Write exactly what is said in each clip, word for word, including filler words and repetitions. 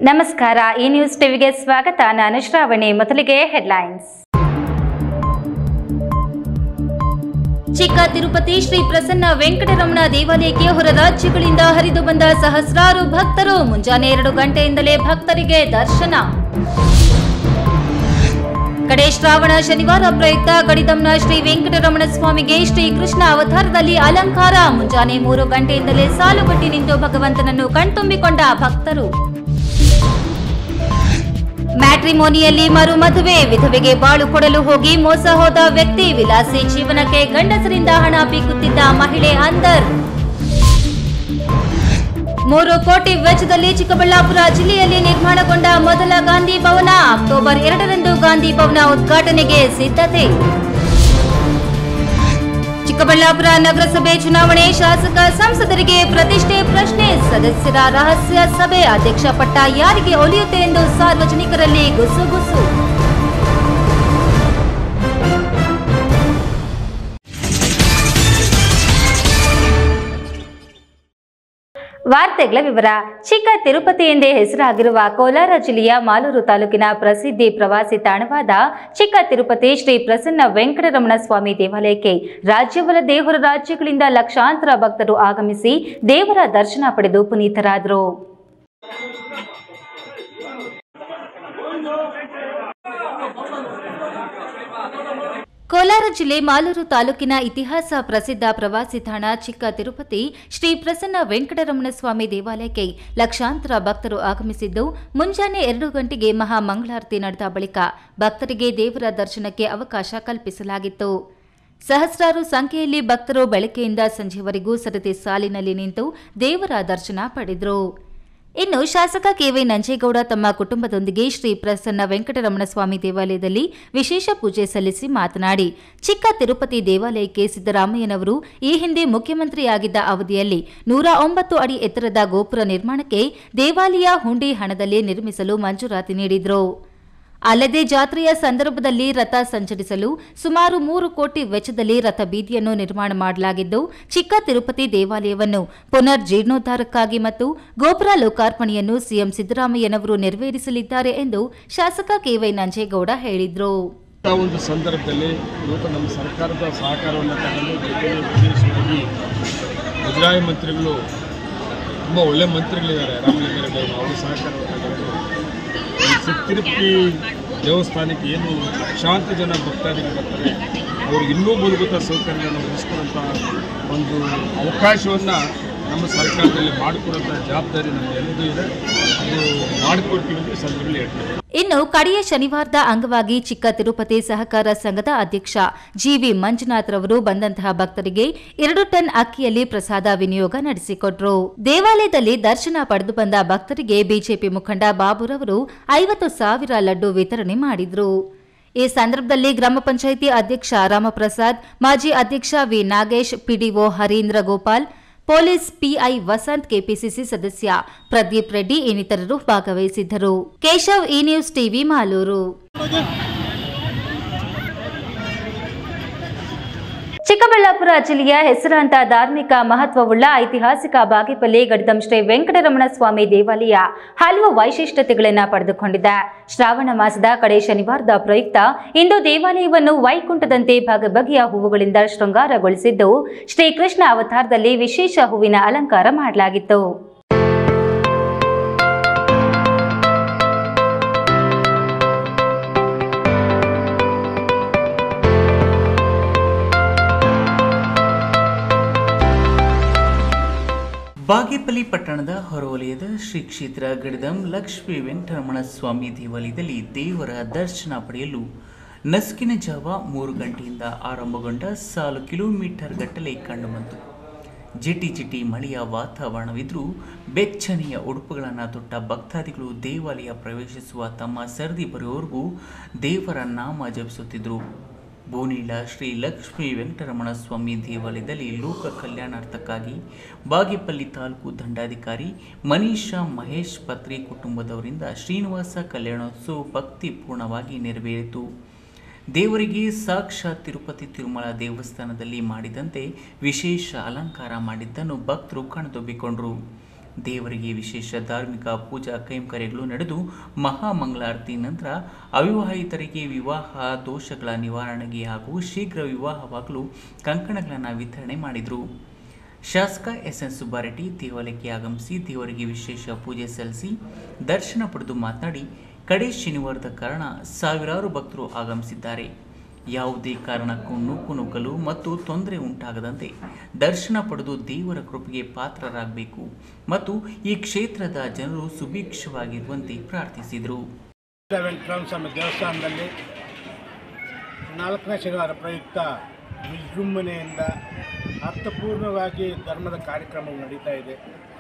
ನಮಸ್ಕಾರ ಈ ನ್ಯೂಸ್ ಟಿವಿಗೆ ಸ್ವಾಗತ. ನಾನು ಶ್ರಾವಣಿ. ಮೊದಲಿಗೆ ಹೆಡ್ಲೈನ್ಸ್. ಚಿಕ್ಕ ತಿರುಪತಿ ಶ್ರೀ ಪ್ರಸನ್ನ ವೆಂಕಟರಮಣ ದೇವಾಲಯಕ್ಕೆ ಹೊರ ರಾಜ್ಯಗಳಿಂದ ಹರಿದು ಬಂದ ಸಹಸ್ರಾರು ಭಕ್ತರು. ಮುಂಜಾನೆ ಎರಡು ಗಂಟೆಯಿಂದಲೇ ಭಕ್ತರಿಗೆ ದರ್ಶನ. ಕಡೆ ಶ್ರಾವಣ ಶನಿವಾರ ಪ್ರಯುಕ್ತ ಗಡಿದಂನ ಶ್ರೀ ವೆಂಕಟರಮಣ ಸ್ವಾಮಿಗೆ ಶ್ರೀ ಕೃಷ್ಣ ಅವತಾರದಲ್ಲಿ ಅಲಂಕಾರ. ಮುಂಜಾನೆ ಮೂರು ಗಂಟೆಯಿಂದಲೇ ಸಾಲುಗಟ್ಟಿ ನಿಂತು ಭಗವಂತನನ್ನು ಕಣ್ತುಂಬಿಕೊಂಡ ಭಕ್ತರು. ಮ್ಯಾಟ್ರಿಮೋನಿಯಲ್ಲಿ ಮರು ಮದುವೆ. ವಿಧವೆಗೆ ಬಾಳು ಕೊಡಲು ಹೋಗಿ ಮೋಸ ಹೋದ ವ್ಯಕ್ತಿ. ವಿಲಾಸಿ ಜೀವನಕ್ಕೆ ಗಂಡಸರಿಂದ ಹಣ ಬೀಗುತ್ತಿದ್ದ ಮಹಿಳೆ ಅಂದರ್. ಮೂರು ಕೋಟಿ ವೆಚ್ಚದಲ್ಲಿ ಚಿಕ್ಕಬಳ್ಳಾಪುರ ಜಿಲ್ಲೆಯಲ್ಲಿ ನಿರ್ಮಾಣಗೊಂಡ ಮೊದಲ ಗಾಂಧಿ ಭವನ. ಅಕ್ಟೋಬರ್ ಎರಡರಂದು ಗಾಂಧಿ ಭವನ ಉದ್ಘಾಟನೆಗೆ ಸಿದ್ಧತೆ. ಚಿಕ್ಕಬಳ್ಳಾಪುರ ನಗರಸಭೆ ಚುನಾವಣೆ. ಶಾಸಕ ಸಂಸದರಿಗೆ ಪ್ರತಿಷ್ಠೆ ಪ್ರಶ್ನೆ. ಸದಸ್ಯರ ರಹಸ್ಯ ಸಭೆ. ಅಧ್ಯಕ್ಷ ಪಟ್ಟ ಯಾರಿಗೆ ಒಲಿಯುತ್ತೆ ಎಂದು ಸಾರ್ವಜನಿಕರಲ್ಲಿ ಗುಸುಗುಸು. ವಾರ್ತೆಗಳ ವಿವರ. ಚಿಕ್ಕ ತಿರುಪತಿ ಎಂದೇ ಹೆಸರಾಗಿರುವ ಕೋಲಾರ ಜಿಲ್ಲೆಯ ಮಾಲೂರು ತಾಲೂಕಿನ ಪ್ರಸಿದ್ಧಿ ಪ್ರವಾಸಿ ತಾಣವಾದ ಚಿಕ್ಕ ತಿರುಪತಿ ಶ್ರೀ ಪ್ರಸನ್ನ ವೆಂಕಟರಮಣ ಸ್ವಾಮಿ ದೇವಾಲಯಕ್ಕೆ ರಾಜ್ಯವಲ್ಲದೆ ಹೊರ ರಾಜ್ಯಗಳಿಂದ ಲಕ್ಷಾಂತರ ಭಕ್ತರು ಆಗಮಿಸಿ ದೇವರ ದರ್ಶನ ಪಡೆದು ಪುನೀತರಾದರು. ಕೋಲಾರ ಜಿಲ್ಲೆ ಮಾಲೂರು ತಾಲೂಕಿನ ಇತಿಹಾಸ ಪ್ರಸಿದ್ಧ ಪ್ರವಾಸಿ ತಾಣ ಚಿಕ್ಕ ತಿರುಪತಿ ಶ್ರೀ ಪ್ರಸನ್ನ ವೆಂಕಟರಮಣ ಸ್ವಾಮಿ ದೇವಾಲಯಕ್ಕೆ ಲಕ್ಷಾಂತರ ಭಕ್ತರು ಆಗಮಿಸಿದ್ದು ಮುಂಜಾನೆ ಎರಡು ಗಂಟೆಗೆ ಮಹಾ ಮಂಗಳಾರತಿ ನಡೆದ ಬಳಿಕ ಭಕ್ತರಿಗೆ ದೇವರ ದರ್ಶನಕ್ಕೆ ಅವಕಾಶ ಕಲ್ಪಿಸಲಾಗಿತ್ತು. ಸಹಸ್ರಾರು ಸಂಖ್ಯೆಯಲ್ಲಿ ಭಕ್ತರು ಬೆಳಗ್ಗೆಯಿಂದ ಸಂಜೆವರೆಗೂ ಸರತಿ ಸಾಲಿನಲ್ಲಿ ನಿಂತು ದೇವರ ದರ್ಶನ ಪಡೆದರು. ಇನ್ನು ಶಾಸಕ ಕೆವೈ ನಂಜೇಗೌಡ ತಮ್ಮ ಕುಟುಂಬದೊಂದಿಗೆ ಶ್ರೀ ಪ್ರಸನ್ನ ವೆಂಕಟರಮಣ ಸ್ವಾಮಿ ದೇವಾಲಯದಲ್ಲಿ ವಿಶೇಷ ಪೂಜೆ ಸಲ್ಲಿಸಿ ಮಾತನಾಡಿ, ಚಿಕ್ಕ ತಿರುಪತಿ ದೇವಾಲಯಕ್ಕೆ ಸಿದ್ದರಾಮಯ್ಯನವರು ಈ ಹಿಂದೆ ಮುಖ್ಯಮಂತ್ರಿಯಾಗಿದ್ದ ಅವಧಿಯಲ್ಲಿ ನೂರ ಒಂಬತ್ತು ಅಡಿ ಎತ್ತರದ ಗೋಪುರ ನಿರ್ಮಾಣಕ್ಕೆ ದೇವಾಲಯ ಹುಂಡಿ ಹಣದಲ್ಲಿ ನಿರ್ಮಿಸಲು ಮಂಜೂರಾತಿ ನೀಡಿದ್ರು. ಅಲ್ಲದೆ ಜಾತ್ರೆಯ ಸಂದರ್ಭದಲ್ಲಿ ರಥ ಸಂಚರಿಸಲು ಸುಮಾರು ಮೂರು ಕೋಟಿ ವೆಚ್ಚದಲ್ಲಿ ರಥ ಬೀದಿಯನ್ನು ನಿರ್ಮಾಣ ಮಾಡಲಾಗಿದ್ದು, ಚಿಕ್ಕ ತಿರುಪತಿ ದೇವಾಲಯವನ್ನು ಪುನರ್ ಜೀರ್ಣೋದ್ಧಾರಕ್ಕಾಗಿ ಮತ್ತು ಗೋಪುರ ಲೋಕಾರ್ಪಣೆಯನ್ನು ಸಿಎಂ ಸಿದ್ದರಾಮಯ್ಯನವರು ನೆರವೇರಿಸಲಿದ್ದಾರೆ ಎಂದು ಶಾಸಕ ಕೆವೈ ನಂಜೇಗೌಡ ಹೇಳಿದರು. ಒಂದು ಸಂದರ್ಭದಲ್ಲಿ ಇವತ್ತು ನಮ್ಮ ಸರ್ಕಾರದ ಸಹಕಾರವನ್ನು ತಗೊಂಡು ವಿಶೇಷವಾಗಿ ಮುಜರಾಯಿ ಮಂತ್ರಿಗಳು ತುಂಬ ಒಳ್ಳೆ ಮಂತ್ರಿಗಳಿದ್ದಾರೆ. ರಾಮಲಿಂಗಾರೆಡ್ಡಿ ಅವರು ಸಹಕಾರವನ್ನು ತಗೊಂಡು ತಿರುಪತಿ ದೇವಸ್ಥಾನಕ್ಕೆ ಏನು ಲಕ್ಷಾಂತರ ಜನ ಭಕ್ತಾದಿಗಳು ಬರ್ತಾರೆ ಅವ್ರಿಗೆ ಇನ್ನೂ ಮೂಲಭೂತ ಸೌಕರ್ಯಗಳನ್ನು ಒದಗಿಸ್ಕೊಳ್ಳುವಂಥ ಒಂದು ಅವಕಾಶವನ್ನು ನಮ್ಮ ಸರ್ಕಾರದಲ್ಲಿ ಮಾಡಿಕೊಡುವಂಥ ಜವಾಬ್ದಾರಿ ನಮಗೆಲ್ಲದೂ ಇದೆ. ಅದು ಮಾಡಿಕೊಡ್ತೀವಿ ಅಂತ ಸಂದರ್ಭದಲ್ಲಿ ಹೇಳ್ತೀವಿ. ಇನ್ನು ಕಡೆಯ ಶನಿವಾರದ ಅಂಗವಾಗಿ ಚಿಕ್ಕ ತಿರುಪತಿ ಸಹಕಾರ ಸಂಘದ ಅಧ್ಯಕ್ಷ ಜಿವಿ ಮಂಜುನಾಥ್ರವರು ಬಂದಂತಹ ಭಕ್ತರಿಗೆ ಎರಡು ಟನ್ ಅಕ್ಕಿಯಲ್ಲಿ ಪ್ರಸಾದ ವಿನಿಯೋಗ ನಡೆಸಿಕೊಟ್ರು. ದೇವಾಲಯದಲ್ಲಿ ದರ್ಶನ ಪಡೆದು ಬಂದ ಭಕ್ತರಿಗೆ ಬಿಜೆಪಿ ಮುಖಂಡ ಬಾಬುರವರು ಐವತ್ತು ಸಾವಿರ ಲಡ್ಡು ವಿತರಣೆ ಮಾಡಿದ್ರು. ಈ ಸಂದರ್ಭದಲ್ಲಿ ಗ್ರಾಮ ಪಂಚಾಯಿತಿ ಅಧ್ಯಕ್ಷ ರಾಮಪ್ರಸಾದ್, ಮಾಜಿ ಅಧ್ಯಕ್ಷ V Nagesh, PDO Harindra Gopal, police PI Vasanth, KPCC ಸದಸ್ಯ ಪ್ರದೀಪ್ ರೆಡ್ಡಿ ಇನ್ನಿತರರು ಭಾಗವಹಿಸಿದ್ದರು. ಕೇಶವ್, ಈ ನ್ಯೂಸ್ ಟಿವಿ, ಮಾಲೂರು. ಚಿಕ್ಕಬಳ್ಳಾಪುರ ಜಿಲ್ಲೆಯ ಹೆಸರಾಂತ ಧಾರ್ಮಿಕ ಮಹತ್ವವುಳ್ಳ ಐತಿಹಾಸಿಕ ಬಾಗೇಪಲ್ಲಿ ಗಡಿದಂ ಶ್ರೀ ವೆಂಕಟರಮಣ ಸ್ವಾಮಿ ದೇವಾಲಯ ಹಲವು ವೈಶಿಷ್ಟ್ಯತೆಗಳನ್ನು ಪಡೆದುಕೊಂಡಿದೆ. ಶ್ರಾವಣ ಮಾಸದ ಕಡೆ ಶನಿವಾರದ ಪ್ರಯುಕ್ತ ಇಂದು ದೇವಾಲಯವನ್ನು ವೈಕುಂಠದಂತೆ ಬಗೆ ಬಗೆಯ ಹೂವುಗಳಿಂದ ಶೃಂಗಾರಗೊಳಿಸಿದ್ದು, ಶ್ರೀಕೃಷ್ಣ ಅವತಾರದಲ್ಲಿ ವಿಶೇಷ ಹೂವಿನ ಅಲಂಕಾರ ಮಾಡಲಾಗಿತ್ತು. ಬಾಗೇಪಲ್ಲಿ ಪಟ್ಟಣದ ಹೊರವಲಯದ ಶ್ರೀ ಕ್ಷೇತ್ರ ಗಡಿದಂ ಲಕ್ಷ್ಮೀ ವೆಂಕಟರಮಣ ಸ್ವಾಮಿ ದೇವಾಲಯದಲ್ಲಿ ದೇವರ ದರ್ಶನ ಪಡೆಯಲು ನಸುಕಿನ ಜಾವ ಮೂರು ಗಂಟೆಯಿಂದ ಆರಂಭಗೊಂಡ ಸಾಲು ಕಿಲೋಮೀಟರ್ ಗಟ್ಟಲೆ ಕಂಡುಬಂತು. ಜಿಟಿ ಜಿಟಿ ಮಳೆಯ ವಾತಾವರಣವಿದ್ದರೂ ಬೆಚ್ಚನೆಯ ಉಡುಪುಗಳನ್ನು ತೊಟ್ಟ ಭಕ್ತಾದಿಗಳು ದೇವಾಲಯ ಪ್ರವೇಶಿಸುವ ತಮ್ಮ ಸರದಿ ಬರೆಯುವವರೆಗೂ ದೇವರ ನಾಮ ಜಪಿಸುತ್ತಿದ್ದರು. ಬೋನಿಲ ಶ್ರೀ ಲಕ್ಷ್ಮೀ ವೆಂಕಟರಮಣ ಸ್ವಾಮಿ ದೇವಾಲಯದಲ್ಲಿ ಲೋಕ ಕಲ್ಯಾಣಾರ್ಥಕ್ಕಾಗಿ ಬಾಗೇಪಲ್ಲಿ ತಾಲೂಕು ದಂಡಾಧಿಕಾರಿ ಮನೀಷಾ ಮಹೇಶ್ ಪತ್ರಿ ಕುಟುಂಬದವರಿಂದ ಶ್ರೀನಿವಾಸ ಕಲ್ಯಾಣೋತ್ಸವ ಭಕ್ತಿಪೂರ್ಣವಾಗಿ ನೆರವೇರಿತು. ದೇವರಿಗೆ ಸಾಕ್ಷಾತ್ ತಿರುಪತಿ ತಿರುಮಲ ದೇವಸ್ಥಾನದಲ್ಲಿ ಮಾಡಿದಂತೆ ವಿಶೇಷ ಅಲಂಕಾರ ಮಾಡಿದ್ದನ್ನು ಭಕ್ತರು ಕಣ್ತುಂಬಿಕೊಂಡರು. ದೇವರಿಗೆ ವಿಶೇಷ ಧಾರ್ಮಿಕ ಪೂಜಾ ಕೈಂಕರ್ಯಗಳು ನಡೆದು ಮಹಾಮಂಗಳಾರತಿ ನಂತರ ಅವಿವಾಹಿತರಿಗೆ ವಿವಾಹ ದೋಷಗಳ ನಿವಾರಣೆಗೆ ಹಾಗೂ ಶೀಘ್ರ ವಿವಾಹವಾಗಲು ಕಂಕಣಗಳನ್ನು ವಿತರಣೆ ಮಾಡಿದರು. ಶಾಸಕ ಎಸ್ ಎನ್ ಸುಬ್ಬಾರೆಡ್ಡಿ ದೇವಾಲಯಕ್ಕೆ ಆಗಮಿಸಿ ದೇವರಿಗೆ ವಿಶೇಷ ಪೂಜೆ ಸಲ್ಲಿಸಿ ದರ್ಶನ ಪಡೆದು ಮಾತನಾಡಿ, ಕಡೆ ಶನಿವಾರದ ಕಾರಣ ಸಾವಿರಾರು ಭಕ್ತರು ಆಗಮಿಸಿದ್ದಾರೆ. ಯಾವುದೇ ಕಾರಣಕ್ಕೂ ನೂಕು ನುಗ್ಗಲು ಮತ್ತು ತೊಂದರೆ ಉಂಟಾಗದಂತೆ ದರ್ಶನ ಪಡೆದು ದೇವರ ಕೃಪೆಗೆ ಪಾತ್ರರಾಗಬೇಕು ಮತ್ತು ಈ ಕ್ಷೇತ್ರದ ಜನರು ಸುಭಿಕ್ಷವಾಗಿರುವಂತೆ ಪ್ರಾರ್ಥಿಸಿದರು. ವೆಂಕಟರಮಣ ಸ್ವಾಮಿ ದೇವಸ್ಥಾನದಲ್ಲಿ ನಾಲ್ಕನೇ ಶನಿವಾರ ಪ್ರಯುಕ್ತ ವಿಜೃಂಭಣೆಯಿಂದ ಅರ್ಥಪೂರ್ಣವಾಗಿ ಧರ್ಮದ ಕಾರ್ಯಕ್ರಮ ನಡೀತಾ ಇದೆ.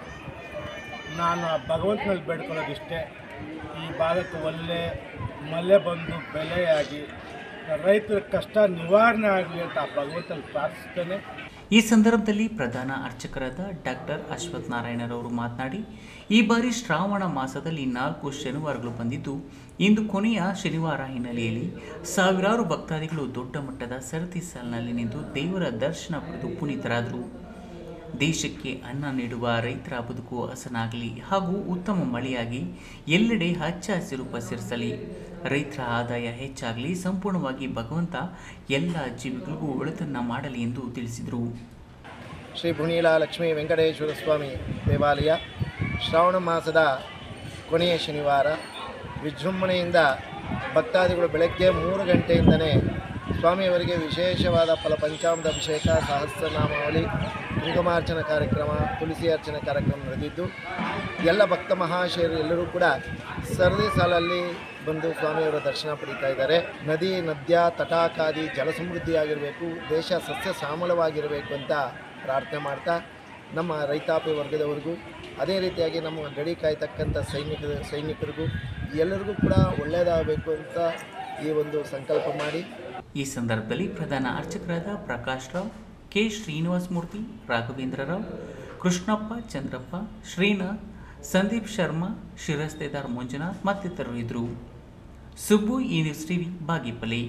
ನಾನು ಭಗವಂತನಲ್ಲಿ ಬೇಡ್ಕೊಳ್ಳೋದಿಷ್ಟೇ, ಈ ಭಾಗಕ್ಕೆ ಒಳ್ಳೆ ಮಳೆ ಬಂದು ಬೆಲೆಯಾಗಿ ರೈತರ ಕಷ್ಟ ನಿವಾರಣೆ ಆಗಲಿ ಅಂತ ಭಗವಂತನಲ್ಲಿ ಪ್ರಾರ್ಥಿಸ್ತೇನೆ. ಈ ಸಂದರ್ಭದಲ್ಲಿ ಪ್ರಧಾನ ಅರ್ಚಕರಾದ ಡಾಕ್ಟರ್ ಅಶ್ವಥ್ ನಾರಾಯಣರವರು ಮಾತನಾಡಿ, ಈ ಬಾರಿ ಶ್ರಾವಣ ಮಾಸದಲ್ಲಿ ನಾಲ್ಕು ಶನಿವಾರಗಳು ಬಂದಿದ್ದು ಇಂದು ಕೊನೆಯ ಶನಿವಾರ ಹಿನ್ನೆಲೆಯಲ್ಲಿ ಸಾವಿರಾರು ಭಕ್ತಾದಿಗಳು ದೊಡ್ಡ ಮಟ್ಟದ ಸರತಿ ಸಾಲಿನಲ್ಲಿ ನಿಂತು ದೇವರ ದರ್ಶನ ಪಡೆದು ಪುನೀತರಾದರು. ದೇಶಕ್ಕೆ ಅನ್ನ ನೀಡುವ ರೈತರ ಬದುಕು ಹಸನಾಗಲಿ ಹಾಗೂ ಉತ್ತಮ ಮಳೆಯಾಗಿ ಎಲ್ಲೆಡೆ ಹಚ್ಚ ಹಸಿರು ಪಸರಿಸಲಿ, ರೈತರ ಆದಾಯ ಹೆಚ್ಚಾಗಲಿ, ಸಂಪೂರ್ಣವಾಗಿ ಭಗವಂತ ಎಲ್ಲ ಜೀವಿಗಳಿಗೂ ಒಳಿತನ್ನು ಮಾಡಲಿ ಎಂದು ತಿಳಿಸಿದರು. ಶ್ರೀ ಭುಣೀಲ ಲಕ್ಷ್ಮೀ ವೆಂಕಟೇಶ್ವರ ಸ್ವಾಮಿ ದೇವಾಲಯ ಶ್ರಾವಣ ಮಾಸದ ಕೊನೆಯ ಶನಿವಾರ ವಿಜೃಂಭಣೆಯಿಂದ ಭಕ್ತಾದಿಗಳು ಬೆಳಗ್ಗೆ ಮೂರು ಗಂಟೆಯಿಂದಲೇ ಸ್ವಾಮಿಯವರಿಗೆ ವಿಶೇಷವಾದ ಫಲ ಪಂಚಾಮೃತ ಅಭಿಷೇಕ, ಸಹಸ್ರನಾಮಾವಳಿ, ಕುಂಕುಮಾರ್ಚನ ಕಾರ್ಯಕ್ರಮ, ತುಳಸಿ ಅರ್ಚನೆ ಕಾರ್ಯಕ್ರಮ ನಡೆದಿದ್ದು ಎಲ್ಲ ಭಕ್ತ ಮಹಾಶಯರು ಎಲ್ಲರೂ ಕೂಡ ಸರದಿ ಸಾಲಲ್ಲಿ ಬಂದು ಸ್ವಾಮಿಯವರ ದರ್ಶನ ಪಡೀತಾ ಇದ್ದಾರೆ. ನದಿ ನದ್ಯ ತಟಾಕಾದಿ ಜಲ ಸಮೃದ್ಧಿಯಾಗಿರಬೇಕು, ದೇಶ ಸಸ್ಯ ಶ್ಯಾಮಲವಾಗಿರಬೇಕು ಅಂತ ಪ್ರಾರ್ಥನೆ ಮಾಡ್ತಾ ನಮ್ಮ ರೈತಾಪಿ ವರ್ಗದವರಿಗೂ ಅದೇ ರೀತಿಯಾಗಿ ನಮ್ಮ ಗಡಿ ಕಾಯ್ತಕ್ಕಂಥ ಸೈನಿಕ ಸೈನಿಕರಿಗೂ ಎಲ್ಲರಿಗೂ ಕೂಡ ಒಳ್ಳೆಯದಾಗಬೇಕು ಅಂತ ಈ ಒಂದು ಸಂಕಲ್ಪ ಮಾಡಿ ಈ ಸಂದರ್ಭದಲ್ಲಿ ಪ್ರಧಾನ ಅರ್ಚಕರಾದ ಪ್ರಕಾಶ್ ರಾವ್, ಕೆ ಶ್ರೀನಿವಾಸ ಮೂರ್ತಿ, ರಾಘವೇಂದ್ರ ರಾವ್, ಕೃಷ್ಣಪ್ಪ, ಚಂದ್ರಪ್ಪ, ಶ್ರೀನಾಥ್, ಸಂದೀಪ್ ಶರ್ಮಾ, ಶಿರಸ್ತೇದಾರ್ ಮಂಜುನಾಥ್ ಮತ್ತಿತರರು ಇದ್ದರು. ಸುಬ್ಬು, ಈ ನ್ಯೂಸ್ ಟಿವಿ, ಬಾಗೇಪಲ್ಲಿ.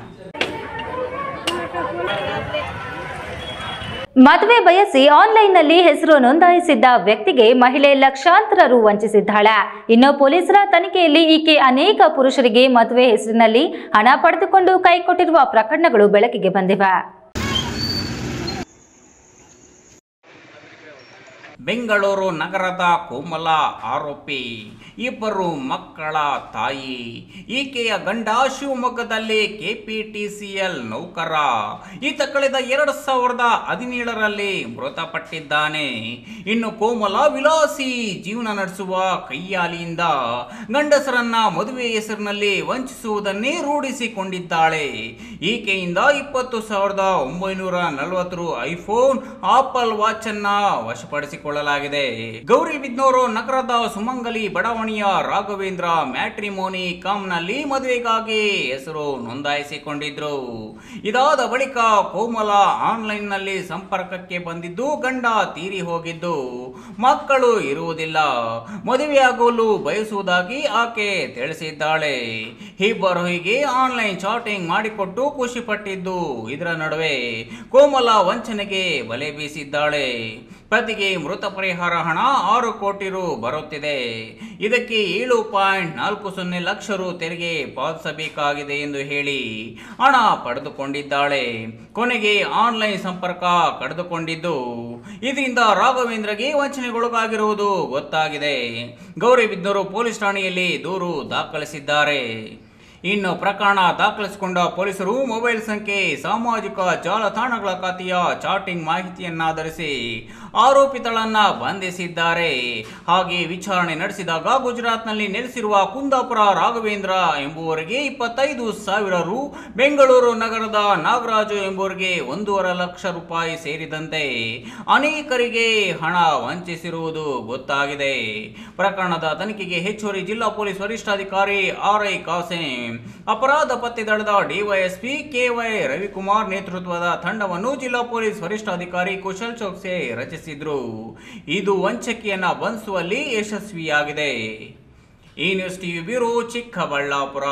ಮದುವೆ ಬಯಸಿ ಆನ್ಲೈನ್ನಲ್ಲಿ ಹೆಸರು ನೋಂದಾಯಿಸಿದ್ದ ವ್ಯಕ್ತಿಗೆ ಮಹಿಳೆ ಲಕ್ಷಾಂತರ ರು ವಂಚಿಸಿದ್ದಾಳೆ. ಇನ್ನು ಪೊಲೀಸರ ತನಿಖೆಯಲ್ಲಿ ಈಕೆ ಅನೇಕ ಪುರುಷರಿಗೆ ಮದುವೆ ಹೆಸರಿನಲ್ಲಿ ಹಣ ಪಡೆದುಕೊಂಡು ಕೈಕೊಟ್ಟಿರುವ ಪ್ರಕರಣಗಳು ಬೆಳಕಿಗೆ ಬಂದಿವೆ. ಬೆಂಗಳೂರು ನಗರದ ಕೋಮಲ ಆರೋಪಿ, ಇಬ್ಬರು ಮಕ್ಕಳ ತಾಯಿ. ಈಕೆಯ ಗಂಡ ಶಿವಮೊಗ್ಗದಲ್ಲಿ ಕೆಪಿಟಿಸಿಎಲ್ ನೌಕರ. ಈತ ಕಳೆದ ಎರಡು ಸಾವಿರದ ಹದಿನೇಳರಲ್ಲಿ ಮೃತಪಟ್ಟಿದ್ದಾನೆ. ಇನ್ನು ಕೋಮಲ ವಿಲಾಸಿ ಜೀವನ ನಡೆಸುವ ಕೈಯಾಲಿಯಿಂದ ಗಂಡಸರನ್ನ ಮದುವೆ ಹೆಸರಿನಲ್ಲಿ ವಂಚಿಸುವುದನ್ನೇ ರೂಢಿಸಿಕೊಂಡಿದ್ದಾಳೆ. ಈಕೆಯಿಂದ ಇಪ್ಪತ್ತು ಸಾವಿರದ ಒಂಬೈನೂರ ನಲವತ್ತು ರು ಐಫೋನ್, ಆಪಲ್ ವಾಚ್ ಅನ್ನ ವಶಪಡಿಸಿಕೊಳ್ಳಲಾಗಿದೆ. ಗೌರಿಬಿದನೂರು ನಗರದ ಸುಮಂಗಲಿ ಬಡಾವಣೆಯ ರಾಘವೇಂದ್ರ ಮ್ಯಾಟ್ರಿಮೋನಿ ಕಾಮ್ ನಲ್ಲಿ ಮದುವೆಗಾಗಿ ಹೆಸರು ನೋಂದಾಯಿಸಿಕೊಂಡಿದ್ರು. ಇದಾದ ಬಳಿಕ ಕೋಮಲ ಆನ್ಲೈನ್ ನಲ್ಲಿ ಸಂಪರ್ಕಕ್ಕೆ ಬಂದಿದ್ದು ಗಂಡ ತೀರಿ ಹೋಗಿದ್ದು, ಮಕ್ಕಳು ಇರುವುದಿಲ್ಲ, ಮದುವೆಯಾಗಲು ಬಯಸುವುದಾಗಿ ಆಕೆ ತಿಳಿಸಿದ್ದಾಳೆ. ಇಬ್ಬರು ಹೀಗೆ ಆನ್ಲೈನ್ ಚಾಟಿಂಗ್ ಮಾಡಿಕೊಟ್ಟು ಖುಷಿ ಪಟ್ಟಿದ್ದು. ಇದರ ನಡುವೆ ಕೋಮಲ ವಂಚನೆಗೆ ಬಲೆ ಬೀಸಿದ್ದಾಳೆ. ಪ್ರತಿಗೆ ಮೃತ ಪರಿಹಾರ ಹಣ ಆರು ಕೋಟಿ ರು ಬರುತ್ತಿದೆ. ಇದಕ್ಕೆ ಏಳು ಪಾಯಿಂಟ್ ನಾಲ್ಕು ಸೊನ್ನೆ ಲಕ್ಷ ರು ತೆರಿಗೆ ಪಾವತಿಸಬೇಕಾಗಿದೆ ಎಂದು ಹೇಳಿ ಹಣ ಪಡೆದುಕೊಂಡಿದ್ದಾಳೆ. ಕೊನೆಗೆ ಆನ್ಲೈನ್ ಸಂಪರ್ಕ ಕಡಿದುಕೊಂಡಿದ್ದು, ಇದರಿಂದ ರಾಘವೇಂದ್ರಗೆ ವಂಚನೆಗೊಳಗಾಗಿರುವುದು ಗೊತ್ತಾಗಿದೆ. ಗೌರಿಬಿದನೂರು ಪೊಲೀಸ್ ಠಾಣೆಯಲ್ಲಿ ದೂರು ದಾಖಲಿಸಿದ್ದಾರೆ. ಇನ್ನು ಪ್ರಕರಣ ದಾಖಲಿಸಿಕೊಂಡ ಪೊಲೀಸರು ಮೊಬೈಲ್ ಸಂಖ್ಯೆ, ಸಾಮಾಜಿಕ ಜಾಲತಾಣಗಳ ಖಾತೆಯ ಚಾಟಿಂಗ್ ಮಾಹಿತಿಯನ್ನಾಧರಿಸಿ ಆರೋಪಿತಳನ್ನ ಬಂಧಿಸಿದ್ದಾರೆ. ಹಾಗೆ ವಿಚಾರಣೆ ನಡೆಸಿದಾಗ ಗುಜರಾತ್ನಲ್ಲಿ ನೆಲೆಸಿರುವ ಕುಂದಾಪುರ ರಾಘವೇಂದ್ರ ಎಂಬುವರಿಗೆ ಇಪ್ಪತ್ತೈದು ಸಾವಿರ ರು, ಬೆಂಗಳೂರು ನಗರದ ನಾಗರಾಜು ಎಂಬುವರಿಗೆ ಒಂದೂವರೆ ಲಕ್ಷ ರೂಪಾಯಿ ಸೇರಿದಂತೆ ಅನೇಕರಿಗೆ ಹಣ ವಂಚಿಸಿರುವುದು ಗೊತ್ತಾಗಿದೆ. ಪ್ರಕರಣದ ತನಿಖೆಗೆ ಹೆಚ್ಚುವರಿ ಜಿಲ್ಲಾ ಪೊಲೀಸ್ ವರಿಷ್ಠಾಧಿಕಾರಿ ಆರ್ ಐ ಕಾಸಿಂ, ಅಪರಾಧ ಪತ್ತೆ ದಳದ ಡಿವೈಎಸ್ಪಿ ಕೆವೈ ರವಿಕುಮಾರ್ ನೇತೃತ್ವದ ತಂಡವನ್ನು ಜಿಲ್ಲಾ ಪೊಲೀಸ್ ವರಿಷ್ಠಾಧಿಕಾರಿ ಕುಶಲ್ ಚೋಕ್ಸೆ ರಚಿಸಿದ್ರು. ಇದು ವಂಚಕಿಯನ್ನ ಬಂಧಿಸುವಲ್ಲಿ ಯಶಸ್ವಿಯಾಗಿದೆ. ಈ ನ್ಯೂಸ್ ಟಿವಿ ಬ್ಯೂರೋ, ಚಿಕ್ಕಬಳ್ಳಾಪುರ.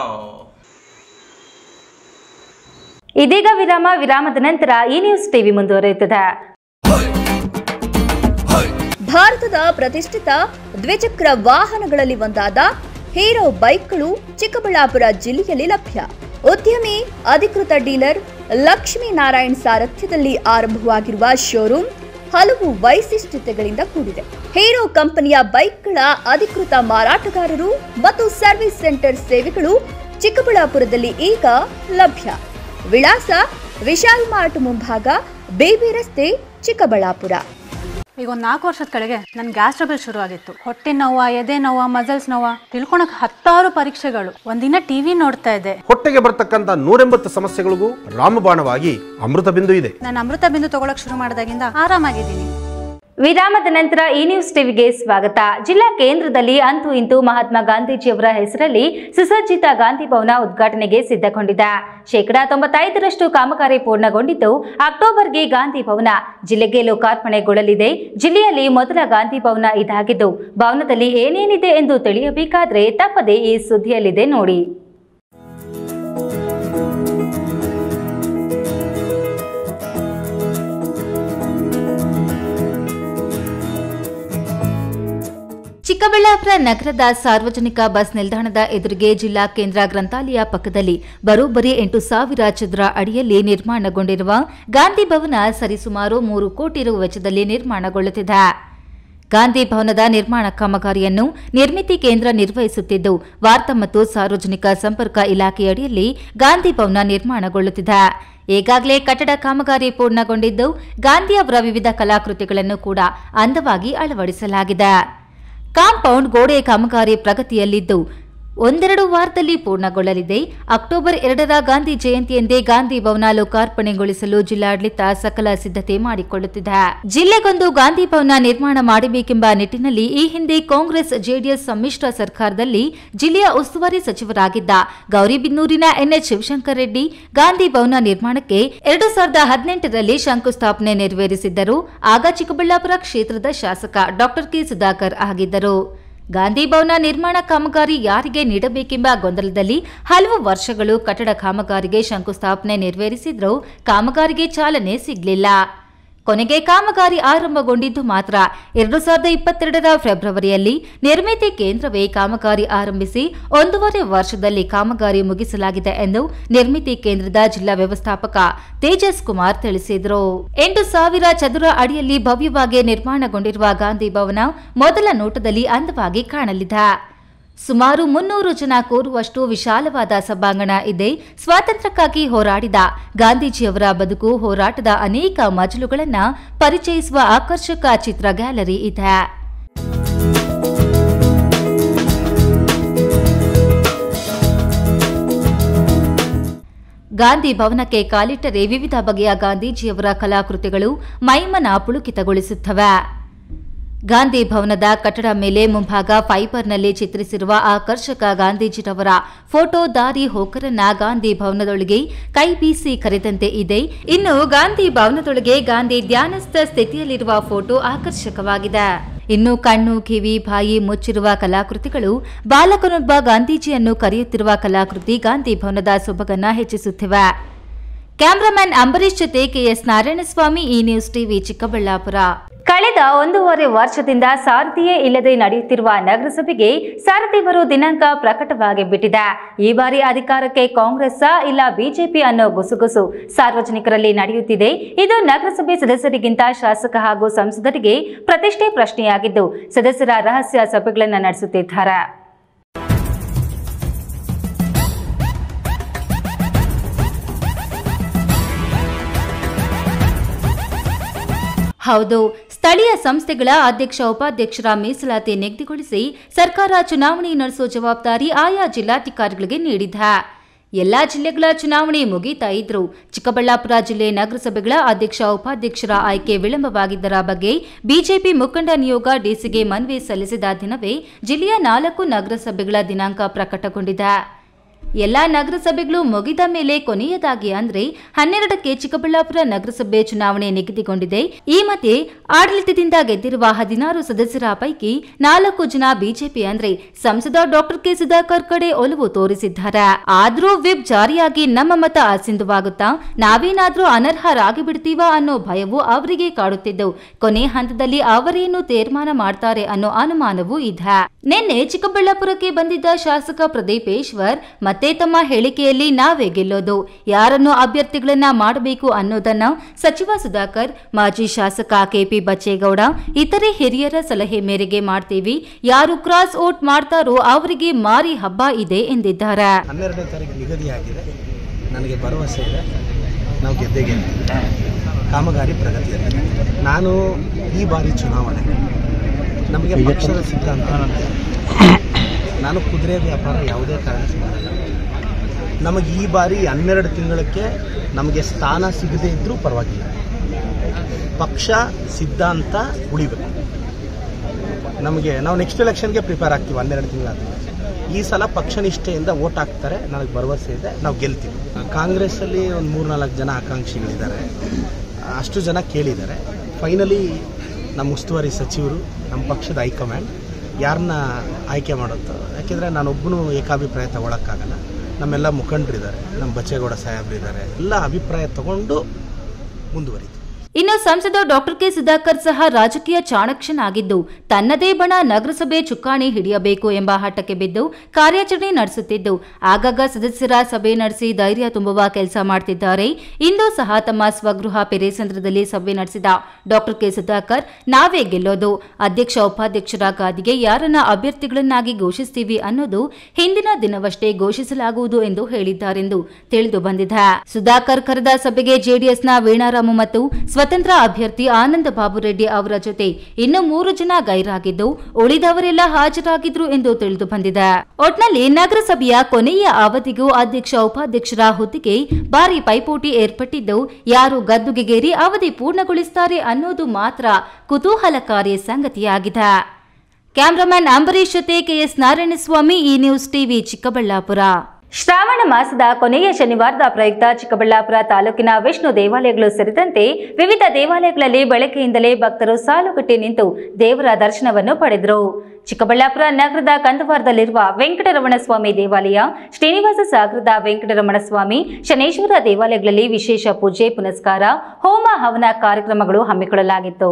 ಇದೀಗ ವಿರಾಮ. ವಿರಾಮದ ನಂತರ ಈ ನ್ಯೂಸ್ ಟಿವಿ ಮುಂದುವರಿಯುತ್ತದೆ. ಭಾರತದ ಪ್ರತಿಷ್ಠಿತ ದ್ವಿಚಕ್ರ ವಾಹನಗಳಲ್ಲಿ ಒಂದಾದ ಹೀರೋ ಬೈಕ್ಗಳು ಚಿಕ್ಕಬಳ್ಳಾಪುರ ಜಿಲ್ಲೆಯಲ್ಲಿ ಲಭ್ಯ. ಉದ್ಯಮಿ ಅಧಿಕೃತ ಡೀಲರ್ ಲಕ್ಷ್ಮೀನಾರಾಯಣ್ ಸಾರಥ್ಯದಲ್ಲಿ ಆರಂಭವಾಗಿರುವ ಶೋರೂಮ್ ಹಲವು ವೈಶಿಷ್ಟ್ಯತೆಗಳಿಂದ ಕೂಡಿದೆ. ಹೀರೋ ಕಂಪನಿಯ ಬೈಕ್ಗಳ ಅಧಿಕೃತ ಮಾರಾಟಗಾರರು ಮತ್ತು ಸರ್ವಿಸ್ ಸೆಂಟರ್ ಸೇವೆಗಳು ಚಿಕ್ಕಬಳ್ಳಾಪುರದಲ್ಲಿ ಈಗ ಲಭ್ಯ. ವಿಳಾಸ ವಿಶಾಲ್ ಮಾರ್ಟ್ ಮುಂಭಾಗ, ಬೇಬಿ ರಸ್ತೆ, ಚಿಕ್ಕಬಳ್ಳಾಪುರ. ಈಗ ಒಂದು ನಾಲ್ಕು ವರ್ಷದ ಕೆಳಗೆ ನನ್ನ ಗ್ಯಾಸ್ ಟ್ರಬಲ್ ಶುರು ಆಗಿತ್ತು. ಹೊಟ್ಟೆ ನೋವ, ಎದೆ ನೋವ, ಮಸಲ್ಸ್ ನೋವ, ತಿಳ್ಕೊಳಕ್ ಹತ್ತಾರು ಪರೀಕ್ಷೆಗಳು. ಒಂದಿನ ಟಿವಿ ನೋಡ್ತಾ ಇದ್ದೆ. ಹೊಟ್ಟೆಗೆ ಬರ್ತಕ್ಕಂತ ನೂರೆಂಬತ್ತು ಸಮಸ್ಯೆಗಳಿಗೂ ರಾಮಬಾಣವಾಗಿ ಅಮೃತ ಬಿಂದು ಇದೆ. ನಾನು ಅಮೃತ ಬಿಂದು ತಗೊಳಕ್ ಶುರು ಮಾಡಿದಾಗಿಂದ ಆರಾಮಾಗಿದ್ದೀನಿ. ವಿರಾಮದ ನಂತರ ಈ ನ್ಯೂಸ್ ಟಿವಿಗೆ ಸ್ವಾಗತ. ಜಿಲ್ಲಾ ಕೇಂದ್ರದಲ್ಲಿ ಅಂತೂ ಇಂತೂ ಮಹಾತ್ಮ ಗಾಂಧೀಜಿಯವರ ಹೆಸರಲ್ಲಿ ಸುಸಜ್ಜಿತ ಗಾಂಧಿ ಭವನ ಉದ್ಘಾಟನೆಗೆ ಸಿದ್ಧಗೊಂಡಿದೆ. ಶೇಕಡಾ ತೊಂಬತ್ತೈದರಷ್ಟು ಕಾಮಗಾರಿ ಪೂರ್ಣಗೊಂಡಿದ್ದು ಅಕ್ಟೋಬರ್ಗೆ ಗಾಂಧಿ ಭವನ ಜಿಲ್ಲೆಗೆ ಲೋಕಾರ್ಪಣೆಗೊಳ್ಳಲಿದೆ. ಜಿಲ್ಲೆಯಲ್ಲಿ ಮೊದಲ ಗಾಂಧಿ ಭವನ ಇದಾಗಿದ್ದು ಭವನದಲ್ಲಿ ಏನೇನಿದೆ ಎಂದು ತಿಳಿಯಬೇಕಾದ್ರೆ ತಪ್ಪದೆ ಈ ಸುದ್ದಿಯಲ್ಲಿದೆ ನೋಡಿ. ಚಿಕ್ಕಬಳ್ಳಾಪುರ ನಗರದ ಸಾರ್ವಜನಿಕ ಬಸ್ ನಿಲ್ದಾಣದ ಎದುರಿಗೆ ಜಿಲ್ಲಾ ಕೇಂದ್ರ ಗ್ರಂಥಾಲಯ ಪಕ್ಕದಲ್ಲಿ ಬರೋಬ್ಬರಿ ಎಂಟು ಸಾವಿರ ಚದರ ಅಡಿಯಲ್ಲಿ ನಿರ್ಮಾಣಗೊಂಡಿರುವ ಗಾಂಧಿ ಭವನ ಸರಿಸುಮಾರು ಮೂರು ಕೋಟಿ ರು ವೆಚ್ಚದಲ್ಲಿ ನಿರ್ಮಾಣಗೊಳ್ಳುತ್ತಿದೆ. ಗಾಂಧಿ ಭವನದ ನಿರ್ಮಾಣ ಕಾಮಗಾರಿಯನ್ನು ನಿರ್ಮಿತಿ ಕೇಂದ್ರ ನಿರ್ವಹಿಸುತ್ತಿದ್ದು ವಾರ್ತಾ ಮತ್ತು ಸಾರ್ವಜನಿಕ ಸಂಪರ್ಕ ಇಲಾಖೆಯಡಿಯಲ್ಲಿ ಗಾಂಧಿ ಭವನ ನಿರ್ಮಾಣಗೊಳ್ಳುತ್ತಿದೆ. ಈಗಾಗಲೇ ಕಟ್ಟಡ ಕಾಮಗಾರಿ ಪೂರ್ಣಗೊಂಡಿದ್ದು ಗಾಂಧಿ ಅವರ ವಿವಿಧ ಕಲಾಕೃತಿಗಳನ್ನು ಕೂಡ ಅಂದವಾಗಿ ಅಳವಡಿಸಲಾಗಿದೆ. ಕಾಂಪೌಂಡ್ ಗೋಡೆ ಕಾಮಗಾರಿ ಪ್ರಗತಿಯಲ್ಲಿದ್ದು ಒಂದೆರಡು ವಾರದಲ್ಲಿ ಪೂರ್ಣಗೊಳ್ಳಲಿದೆ. ಅಕ್ಟೋಬರ್ ಎರಡರ ಗಾಂಧಿ ಜಯಂತಿಯಂದೇ ಗಾಂಧಿ ಭವನ ಲೋಕಾರ್ಪಣೆಗೊಳಿಸಲು ಜಿಲ್ಲಾಡಳಿತ ಸಕಲ ಸಿದ್ಧತೆ ಮಾಡಿಕೊಳ್ಳುತ್ತಿದೆ. ಜಿಲ್ಲೆಗೊಂದು ಗಾಂಧಿ ಭವನ ನಿರ್ಮಾಣ ಮಾಡಬೇಕೆಂಬ ನಿಟ್ಟಿನಲ್ಲಿ ಈ ಹಿಂದೆ ಕಾಂಗ್ರೆಸ್ ಜೆಡಿಎಸ್ ಸಮ್ಮಿಶ್ರ ಸರ್ಕಾರದಲ್ಲಿ ಜಿಲ್ಲೆಯ ಉಸ್ತುವಾರಿ ಸಚಿವರಾಗಿದ್ದ ಗೌರಿಬಿದನೂರಿನ ಎನ್ಎಚ್ ಶಿವಶಂಕರ ರೆಡ್ಡಿ ಗಾಂಧಿ ಭವನ ನಿರ್ಮಾಣಕ್ಕೆ ಎರಡು ಸಾವಿರದ ಹದಿನೆಂಟರಲ್ಲಿ ಶಂಕುಸ್ಥಾಪನೆ ನೆರವೇರಿಸಿದ್ದರು. ಆಗ ಚಿಕ್ಕಬಳ್ಳಾಪುರ ಕ್ಷೇತ್ರದ ಶಾಸಕ ಡಾಕ್ಟರ್ ಕೆ ಸುಧಾಕರ್ ಆಗಿದ್ದರು. ಗಾಂಧಿ ಭವನ ನಿರ್ಮಾಣ ಕಾಮಗಾರಿ ಯಾರಿಗೆ ನೀಡಬೇಕೆಂಬ ಗೊಂದಲದಲ್ಲಿ ಹಲವು ವರ್ಷಗಳು ಕಟ್ಟಡ ಕಾಮಗಾರಿಗೆ ಶಂಕುಸ್ಥಾಪನೆ ನೆರವೇರಿಸಿದ್ರೂ ಕಾಮಗಾರಿಗೆ ಚಾಲನೆ ಸಿಗಲಿಲ್ಲ. ಕೊನೆಗೆ ಕಾಮಗಾರಿ ಆರಂಭಗೊಂಡಿದ್ದು ಮಾತ್ರ ಎರಡು ಸಾವಿರದ ಇಪ್ಪತ್ತೆರಡರ ಫೆಬ್ರವರಿಯಲ್ಲಿ ನಿರ್ಮಿತಿ ಕೇಂದ್ರವೇ ಕಾಮಗಾರಿ ಆರಂಭಿಸಿ ಒಂದೂವರೆ ವರ್ಷದಲ್ಲಿ ಕಾಮಗಾರಿ ಮುಗಿಸಲಾಗಿದೆ ಎಂದು ನಿರ್ಮಿತಿ ಕೇಂದ್ರದ ಜಿಲ್ಲಾ ವ್ಯವಸ್ಥಾಪಕ ತೇಜಸ್ ಕುಮಾರ್ ತಿಳಿಸಿದರು. ಎಂಟು ಸಾವಿರ ಚದುರ ಅಡಿಯಲ್ಲಿ ಭವ್ಯವಾಗಿ ನಿರ್ಮಾಣಗೊಂಡಿರುವ ಗಾಂಧಿ ಭವನ ಮೊದಲ ನೋಟದಲ್ಲಿ ಅಂದವಾಗಿ ಕಾಣಲಿದೆ. ಸುಮಾರು ಮುನ್ನೂರು ಜನ ಕೂರುವಷ್ಟು ವಿಶಾಲವಾದ ಸಭಾಂಗಣ ಇದೆ. ಸ್ವಾತಂತ್ರ್ಯಕ್ಕಾಗಿ ಹೋರಾಡಿದ ಗಾಂಧೀಜಿಯವರ ಬದುಕು, ಹೋರಾಟದ ಅನೇಕ ಮಜಲುಗಳನ್ನು ಪರಿಚಯಿಸುವ ಆಕರ್ಷಕ ಚಿತ್ರ ಗ್ಯಾಲರಿ ಇದೆ. ಗಾಂಧಿ ಭವನಕ್ಕೆ ಕಾಲಿಟ್ಟರೆ ವಿವಿಧ ಬಗೆಯ ಗಾಂಧೀಜಿಯವರ ಕಲಾಕೃತಿಗಳು ಮೈಮನ ಪುಳುಕಿತಗೊಳಿಸುತ್ತವೆ. ಗಾಂಧಿ ಭವನದ ಕಟ್ಟಡ ಮೇಲೆ ಮುಂಭಾಗ ಫೈಬರ್ನಲ್ಲಿ ಚಿತ್ರಿಸಿರುವ ಆಕರ್ಷಕ ಗಾಂಧೀಜಿರವರ ಫೋಟೋ ದಾರಿ ಹೋಕರನ್ನ ಗಾಂಧಿ ಭವನದೊಳಗೆ ಕೈ ಬೀಸಿ ಕರೆದಂತೆ ಇದೆ. ಇನ್ನು ಗಾಂಧಿ ಭವನದೊಳಗೆ ಗಾಂಧಿ ಧ್ಯಾನಸ್ಥ ಸ್ಥಿತಿಯಲ್ಲಿರುವ ಫೋಟೋ ಆಕರ್ಷಕವಾಗಿದೆ. ಇನ್ನು ಕಣ್ಣು, ಕಿವಿ, ಬಾಯಿ ಮುಚ್ಚಿರುವ ಕಲಾಕೃತಿಗಳು, ಬಾಲಕನೊಬ್ಬ ಗಾಂಧೀಜಿಯನ್ನು ಕರೆಯುತ್ತಿರುವ ಕಲಾಕೃತಿ ಗಾಂಧಿ ಭವನದ ಸೊಬಗನ್ನ ಹೆಚ್ಚಿಸುತ್ತಿವೆ. ಕ್ಯಾಮರಾಮನ್ ಅಂಬರೀಶ್ ಜೊತೆ ಕೆಎಸ್ ನಾರಾಯಣಸ್ವಾಮಿ, ಈ ನ್ಯೂಸ್ ಟಿವಿ, ಚಿಕ್ಕಬಳ್ಳಾಪುರ. ಕಳೆದ ಒಂದೂವರೆ ವರ್ಷದಿಂದ ಸಾರಥಿಯೇ ಇಲ್ಲದೆ ನಡೆಯುತ್ತಿರುವ ನಗರಸಭೆಗೆ ಸಾರಥಿ ಬರೋ ದಿನಾಂಕ ಪ್ರಕಟವಾಗಿ ಬಿಟ್ಟಿದೆ. ಈ ಬಾರಿ ಅಧಿಕಾರಕ್ಕೆ ಕಾಂಗ್ರೆಸ್ ಇಲ್ಲ ಬಿಜೆಪಿ ಅನ್ನೋ ಗುಸುಗುಸು ಸಾರ್ವಜನಿಕರಲ್ಲಿ ನಡೆಯುತ್ತಿದೆ. ಇದು ನಗರಸಭೆ ಸದಸ್ಯರಿಗಿಂತ ಶಾಸಕ ಹಾಗೂ ಸಂಸದರಿಗೆ ಪ್ರತಿಷ್ಠೆ ಪ್ರಶ್ನೆಯಾಗಿದ್ದು ಸದಸ್ಯರ ರಹಸ್ಯ ಸಭೆಗಳನ್ನು ನಡೆಸುತ್ತಿದ್ದಾರೆ. ಹೌದು, ಸ್ಥಳೀಯ ಸಂಸ್ಥೆಗಳ ಅಧ್ಯಕ್ಷ ಉಪಾಧ್ಯಕ್ಷರ ಮೀಸಲಾತಿ ನಿಗದಿಗೊಳಿಸಿ ಸರ್ಕಾರ ಚುನಾವಣೆ ನಡೆಸುವ ಜವಾಬ್ದಾರಿ ಆಯಾ ಜಿಲ್ಲಾಧಿಕಾರಿಗಳಿಗೆ ನೀಡಿದೆ. ಎಲ್ಲಾ ಜಿಲ್ಲೆಗಳ ಚುನಾವಣೆ ಮುಗಿತಾ ಇದ್ರೂ ಚಿಕ್ಕಬಳ್ಳಾಪುರ ಜಿಲ್ಲೆ ನಗರಸಭೆಗಳ ಅಧ್ಯಕ್ಷ ಉಪಾಧ್ಯಕ್ಷರ ಆಯ್ಕೆ ವಿಳಂಬವಾಗಿದ್ದರ ಬಗ್ಗೆ ಬಿಜೆಪಿ ಮುಖಂಡ ನಿಯೋಗ ಡಿಸಿಗೆ ಮನವಿ ಸಲ್ಲಿಸಿದ ದಿನವೇ ಜಿಲ್ಲೆಯ ನಾಲ್ಕು ನಗರಸಭೆಗಳ ದಿನಾಂಕ ಪ್ರಕಟಗೊಂಡಿದೆ. ಎಲ್ಲಾ ನಗರಸಭೆಗಳು ಮುಗಿದ ಮೇಲೆ ಕೊನೆಯದಾಗಿ ಅಂದ್ರೆ ಹನ್ನೆರಡಕ್ಕೆ ಚಿಕ್ಕಬಳ್ಳಾಪುರ ನಗರಸಭೆ ಚುನಾವಣೆ ನಿಗದಿಗೊಂಡಿದೆ. ಈ ಮಧ್ಯೆ ಆಡಳಿತದಿಂದ ಗೆದ್ದಿರುವ ಹದಿನಾರು ಸದಸ್ಯರ ಪೈಕಿ ನಾಲ್ಕು ಜನ ಬಿಜೆಪಿ ಅಂದ್ರೆ ಸಂಸದ ಡಾಕ್ಟರ್ ಕೆ ಸುಧಾಕರ್ ಕಡೆ ಒಲವು ತೋರಿಸಿದ್ದಾರೆ. ಆದ್ರೂ ವಿಪ್ ಜಾರಿಯಾಗಿ ನಮ್ಮ ಮತ ಅಸಿಂಧುವಾಗುತ್ತಾ ನಾವೇನಾದ್ರೂ ಅನರ್ಹರಾಗಿ ಬಿಡ್ತೀವಾ ಅನ್ನೋ ಭಯವು ಅವರಿಗೆ ಕಾಡುತ್ತಿದ್ದು ಕೊನೆ ಹಂತದಲ್ಲಿ ಅವರೇನು ತೀರ್ಮಾನ ಮಾಡ್ತಾರೆ ಅನ್ನೋ ಅನುಮಾನವೂ ಇದೆ. ನಿನ್ನೆ ಚಿಕ್ಕಬಳ್ಳಾಪುರಕ್ಕೆ ಬಂದಿದ್ದ ಶಾಸಕ ಪ್ರದೀಪೇಶ್ವರ್ ಮತ್ತೆ ತಮ್ಮ ಹೇಳಿಕೆಯಲ್ಲಿ ನಾವೇ ಗೆಲ್ಲೋದು, ಯಾರನ್ನು ಅಭ್ಯರ್ಥಿಗಳನ್ನ ಮಾಡಬೇಕು ಅನ್ನೋದನ್ನ ಸಚಿವ ಸುಧಾಕರ್, ಮಾಜಿ ಶಾಸಕ ಕೆಪಿ ಬಚ್ಚೇಗೌಡ, ಇತರೆ ಹಿರಿಯರ ಸಲಹೆ ಮೇರೆಗೆ ಮಾಡ್ತೀವಿ, ಯಾರು ಕ್ರಾಸ್ ಓಟ್ ಮಾಡ್ತಾರೋ ಅವರಿಗೆ ಮಾರಿ ಹಬ್ಬ ಇದೆ ಎಂದಿದ್ದಾರೆ. ಹನ್ನೆರಡನೇ ತಾರೀಕು ನಿಗದಿಯಾಗಿದೆ. ನನಗೆ ಭರವಸೆ ಇದೆ, ನಾವು ಗೆದ್ದೇ ಗೆಲ್ತೀವಿ. ಕಾಮಗಾರಿ ಪ್ರಗತಿಯಲ್ಲಿ ನಾನು ಈ ಬಾರಿ ಚುನಾವಣೆ ನಮಗೆ ಪಕ್ಷದ ಸಿದ್ಧಾಂತ, ನಾನು ಕುದುರೆ ವ್ಯಾಪಾರ ಯಾವುದೇ ಕಾರಣಕ್ಕೆ ಮಾಡಲ್ಲ. ನಮಗೆ ಈ ಬಾರಿ ಹನ್ನೆರಡು ತಿಂಗಳಕ್ಕೆ ನಮಗೆ ಸ್ಥಾನ ಸಿಗದೇ ಇದ್ದರೂ ಪರವಾಗಿಲ್ಲ, ಪಕ್ಷ ಸಿದ್ಧಾಂತ ಉಳಿಬೇಕು. ನಮಗೆ ನಾವು ನೆಕ್ಸ್ಟ್ ಎಲೆಕ್ಷನ್ಗೆ ಪ್ರಿಪೇರ್ ಆಗ್ತೀವಿ. ಹನ್ನೆರಡು ತಿಂಗಳಾದ್ಮೇಲೆ ಈ ಸಲ ಪಕ್ಷ ನಿಷ್ಠೆಯಿಂದ ವೋಟ್ ಹಾಕ್ತಾರೆ, ನನಗೆ ಭರವಸೆ ಇದೆ, ನಾವು ಗೆಲ್ತೀವಿ. ಕಾಂಗ್ರೆಸ್ಸಲ್ಲಿ ಒಂದು ಮೂರು ನಾಲ್ಕು ಜನ ಆಕಾಂಕ್ಷಿಗಳಿದ್ದಾರೆ, ಅಷ್ಟು ಜನ ಕೇಳಿದ್ದಾರೆ. ಫೈನಲಿ ನಮ್ಮ ಉಸ್ತುವಾರಿ ಸಚಿವರು, ನಮ್ಮ ಪಕ್ಷದ ಹೈಕಮಾಂಡ್ ಯಾರನ್ನ ಆಯ್ಕೆ ಮಾಡುತ್ತೋ, ಯಾಕೆಂದರೆ ನಾನೊಬ್ಬನು ಏಕಾಭಿಪ್ರಾಯ ತಗೊಳಕ್ಕಾಗಲ್ಲ. ನಮ್ಮೆಲ್ಲ ಮುಖಂಡರಿದ್ದಾರೆ, ನಮ್ಮ ಬಚ್ಚೇಗೌಡ ಸಾಹೇಬ್ರಿದ್ದಾರೆ, ಎಲ್ಲ ಅಭಿಪ್ರಾಯ ತಗೊಂಡು ಮುಂದುವರಿತು. ಇನ್ನು ಸಂಸದ ಡಾಕ್ಟರ್ ಕೆ ಸುಧಾಕರ್ ಸಹ ರಾಜಕೀಯ ಚಾಣಕ್ಷನಾಗಿದ್ದು ತನ್ನದೇ ಬಣ ನಗರಸಭೆ ಚುಕ್ಕಾಣಿ ಹಿಡಿಯಬೇಕು ಎಂಬ ಹಠಕ್ಕೆ ಬಿದ್ದು ಕಾರ್ಯಾಚರಣೆ ನಡೆಸುತ್ತಿದ್ದು ಆಗಾಗ ಸದಸ್ಯರ ಸಭೆ ನಡೆಸಿ ಧೈರ್ಯ ತುಂಬುವ ಕೆಲಸ ಮಾಡುತ್ತಿದ್ದಾರೆ. ಇಂದು ಸಹ ತಮ್ಮ ಸ್ವಗೃಹ ಪೆರೇಸಂದ್ರದಲ್ಲಿ ಸಭೆ ನಡೆಸಿದ ಡಾಕ್ಟರ್ ಕೆ ಸುಧಾಕರ್ ನಾವೇ ಗೆಲ್ಲೋದು, ಅಧ್ಯಕ್ಷ ಉಪಾಧ್ಯಕ್ಷರ ಗಾದಿಗೆ ಯಾರನ್ನ ಅಭ್ಯರ್ಥಿಗಳನ್ನಾಗಿ ಘೋಷಿಸ್ತೀವಿ ಅನ್ನೋದು ಹಿಂದಿನ ದಿನವಷ್ಟೇ ಘೋಷಿಸಲಾಗುವುದು ಎಂದು ಹೇಳಿದ್ದಾರೆಂದು ತಿಳಿದು ಬಂದಿದೆ. ಸುಧಾಕರ್ ಕರೆದ ಸಭೆಗೆ ಜೆಡಿಎಸ್ನ ವೀಣಾರಾಮು ಮತ್ತು ಸ್ವತಂತ್ರ ಅಭ್ಯರ್ಥಿ ಆನಂದ ಬಾಬು ರೆಡ್ಡಿ ಅವರ ಜೊತೆ ಇನ್ನು ಮೂರು ಜನ ಗೈರಾಗಿದ್ದು ಉಳಿದವರೆಲ್ಲ ಹಾಜರಾಗಿದ್ರು ಎಂದು ತಿಳಿದು ಬಂದಿದೆ. ಒಟ್ನಲ್ಲಿ ನಗರಸಭೆಯ ಕೊನೆಯ ಅವಧಿಗೂ ಅಧ್ಯಕ್ಷ ಉಪಾಧ್ಯಕ್ಷರ ಹುದ್ದೆಗೆ ಭಾರಿ ಪೈಪೋಟಿ ಏರ್ಪಟ್ಟಿದ್ದು ಯಾರು ಗದ್ದುಗೆಗೇರಿ ಅವಧಿ ಪೂರ್ಣಗೊಳಿಸುತ್ತಾರೆ ಅನ್ನೋದು ಮಾತ್ರ ಕುತೂಹಲಕಾರಿ ಸಂಗತಿಯಾಗಿದೆ. ಕ್ಯಾಮರಾಮನ್ ಅಂಬರೀಶ್ ಜೊತೆ ಕೆಎಸ್ ನಾರಾಯಣಸ್ವಾಮಿ, ಈ ನ್ಯೂಸ್ ಟಿವಿ, ಚಿಕ್ಕಬಳ್ಳಾಪುರ. ಶ್ರಾವಣ ಮಾಸದ ಕೊನೆಯ ಶನಿವಾರದ ಪ್ರಯುಕ್ತ ಚಿಕ್ಕಬಳ್ಳಾಪುರ ತಾಲೂಕಿನ ವಿಷ್ಣು ದೇವಾಲಯಗಳು ಸೇರಿದಂತೆ ವಿವಿಧ ದೇವಾಲಯಗಳಲ್ಲಿ ಬೆಳಗ್ಗೆಯಿಂದಲೇ ಭಕ್ತರು ಸಾಲುಗಟ್ಟಿ ನಿಂತು ದೇವರ ದರ್ಶನವನ್ನು ಪಡೆದರು. ಚಿಕ್ಕಬಳ್ಳಾಪುರ ನಗರದ ಕಂದವಾರದಲ್ಲಿರುವ ವೆಂಕಟರಮಣ ಸ್ವಾಮಿ ದೇವಾಲಯ, ಶ್ರೀನಿವಾಸ ಸಾಗರದ ವೆಂಕಟರಮಣ ಸ್ವಾಮಿ, ಶನೇಶ್ವರ ದೇವಾಲಯಗಳಲ್ಲಿ ವಿಶೇಷ ಪೂಜೆ ಪುನಸ್ಕಾರ, ಹೋಮ ಹವನ ಕಾರ್ಯಕ್ರಮಗಳು ಹಮ್ಮಿಕೊಳ್ಳಲಾಗಿತ್ತು.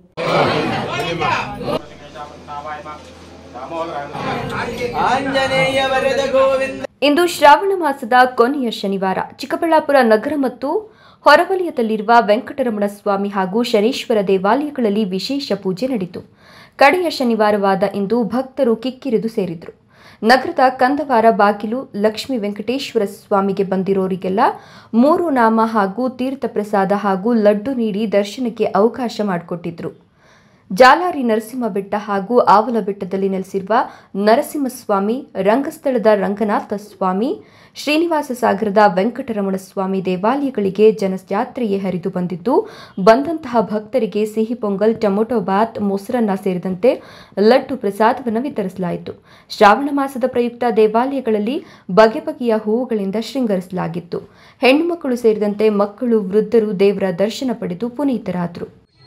ಇಂದು ಶ್ರಾವಣ ಮಾಸದ ಕೊನೆಯ ಶನಿವಾರ ಚಿಕ್ಕಬಳ್ಳಾಪುರ ನಗರ ಮತ್ತು ಹೊರವಲಯದಲ್ಲಿರುವ ವೆಂಕಟರಮಣ ಸ್ವಾಮಿ ಹಾಗೂ ಶನೇಶ್ವರ ದೇವಾಲಯಗಳಲ್ಲಿ ವಿಶೇಷ ಪೂಜೆ ನಡೆಯಿತು. ಕಡೆಯ ಶನಿವಾರವಾದ ಇಂದು ಭಕ್ತರು ಕಿಕ್ಕಿರಿದು ಸೇರಿದರು. ನಗರದ ಕಂದವಾರ ಬಾಗಿಲು ಲಕ್ಷ್ಮೀ ವೆಂಕಟೇಶ್ವರ ಸ್ವಾಮಿಗೆ ಬಂದಿರೋರಿಗೆಲ್ಲ ಮೂರು ನಾಮ ಹಾಗೂ ತೀರ್ಥ ಪ್ರಸಾದ ಹಾಗೂ ಲಡ್ಡು ನೀಡಿ ದರ್ಶನಕ್ಕೆ ಅವಕಾಶ ಮಾಡಿಕೊಟ್ಟಿದ್ರು. ಜಾಲಾರಿ ನರಸಿಂಹ ಬೆಟ್ಟ ಹಾಗೂ ಆವಲ ಬೆಟ್ಟದಲ್ಲಿ ನೆಲೆಸಿರುವ ನರಸಿಂಹಸ್ವಾಮಿ, ರಂಗಸ್ಥಳದ ರಂಗನಾಥ ಸ್ವಾಮಿ, ಶ್ರೀನಿವಾಸ ಸಾಗರದ ವೆಂಕಟರಮಣ ಸ್ವಾಮಿ ದೇವಾಲಯಗಳಿಗೆ ಜನಯಾತ್ರೆಯೇ ಹರಿದು ಬಂದಿದ್ದು ಬಂದಂತಹ ಭಕ್ತರಿಗೆ ಸಿಹಿ ಪೊಂಗಲ್, ಟೊಮೊಟೊ ಬಾತ್, ಮೊಸರನ್ನ ಸೇರಿದಂತೆ ಲಡ್ಡು ಪ್ರಸಾದವನ್ನು ವಿತರಿಸಲಾಯಿತು. ಶ್ರಾವಣ ಮಾಸದ ಪ್ರಯುಕ್ತ ದೇವಾಲಯಗಳಲ್ಲಿ ಬಗೆ ಬಗೆಯ ಹೂವುಗಳಿಂದ ಶೃಂಗರಿಸಲಾಗಿತ್ತು. ಹೆಣ್ಣು ಮಕ್ಕಳು ಸೇರಿದಂತೆ ಮಕ್ಕಳು, ವೃದ್ಧರು ದೇವರ ದರ್ಶನ ಪಡೆದು ಪುನೀತರಾದರು.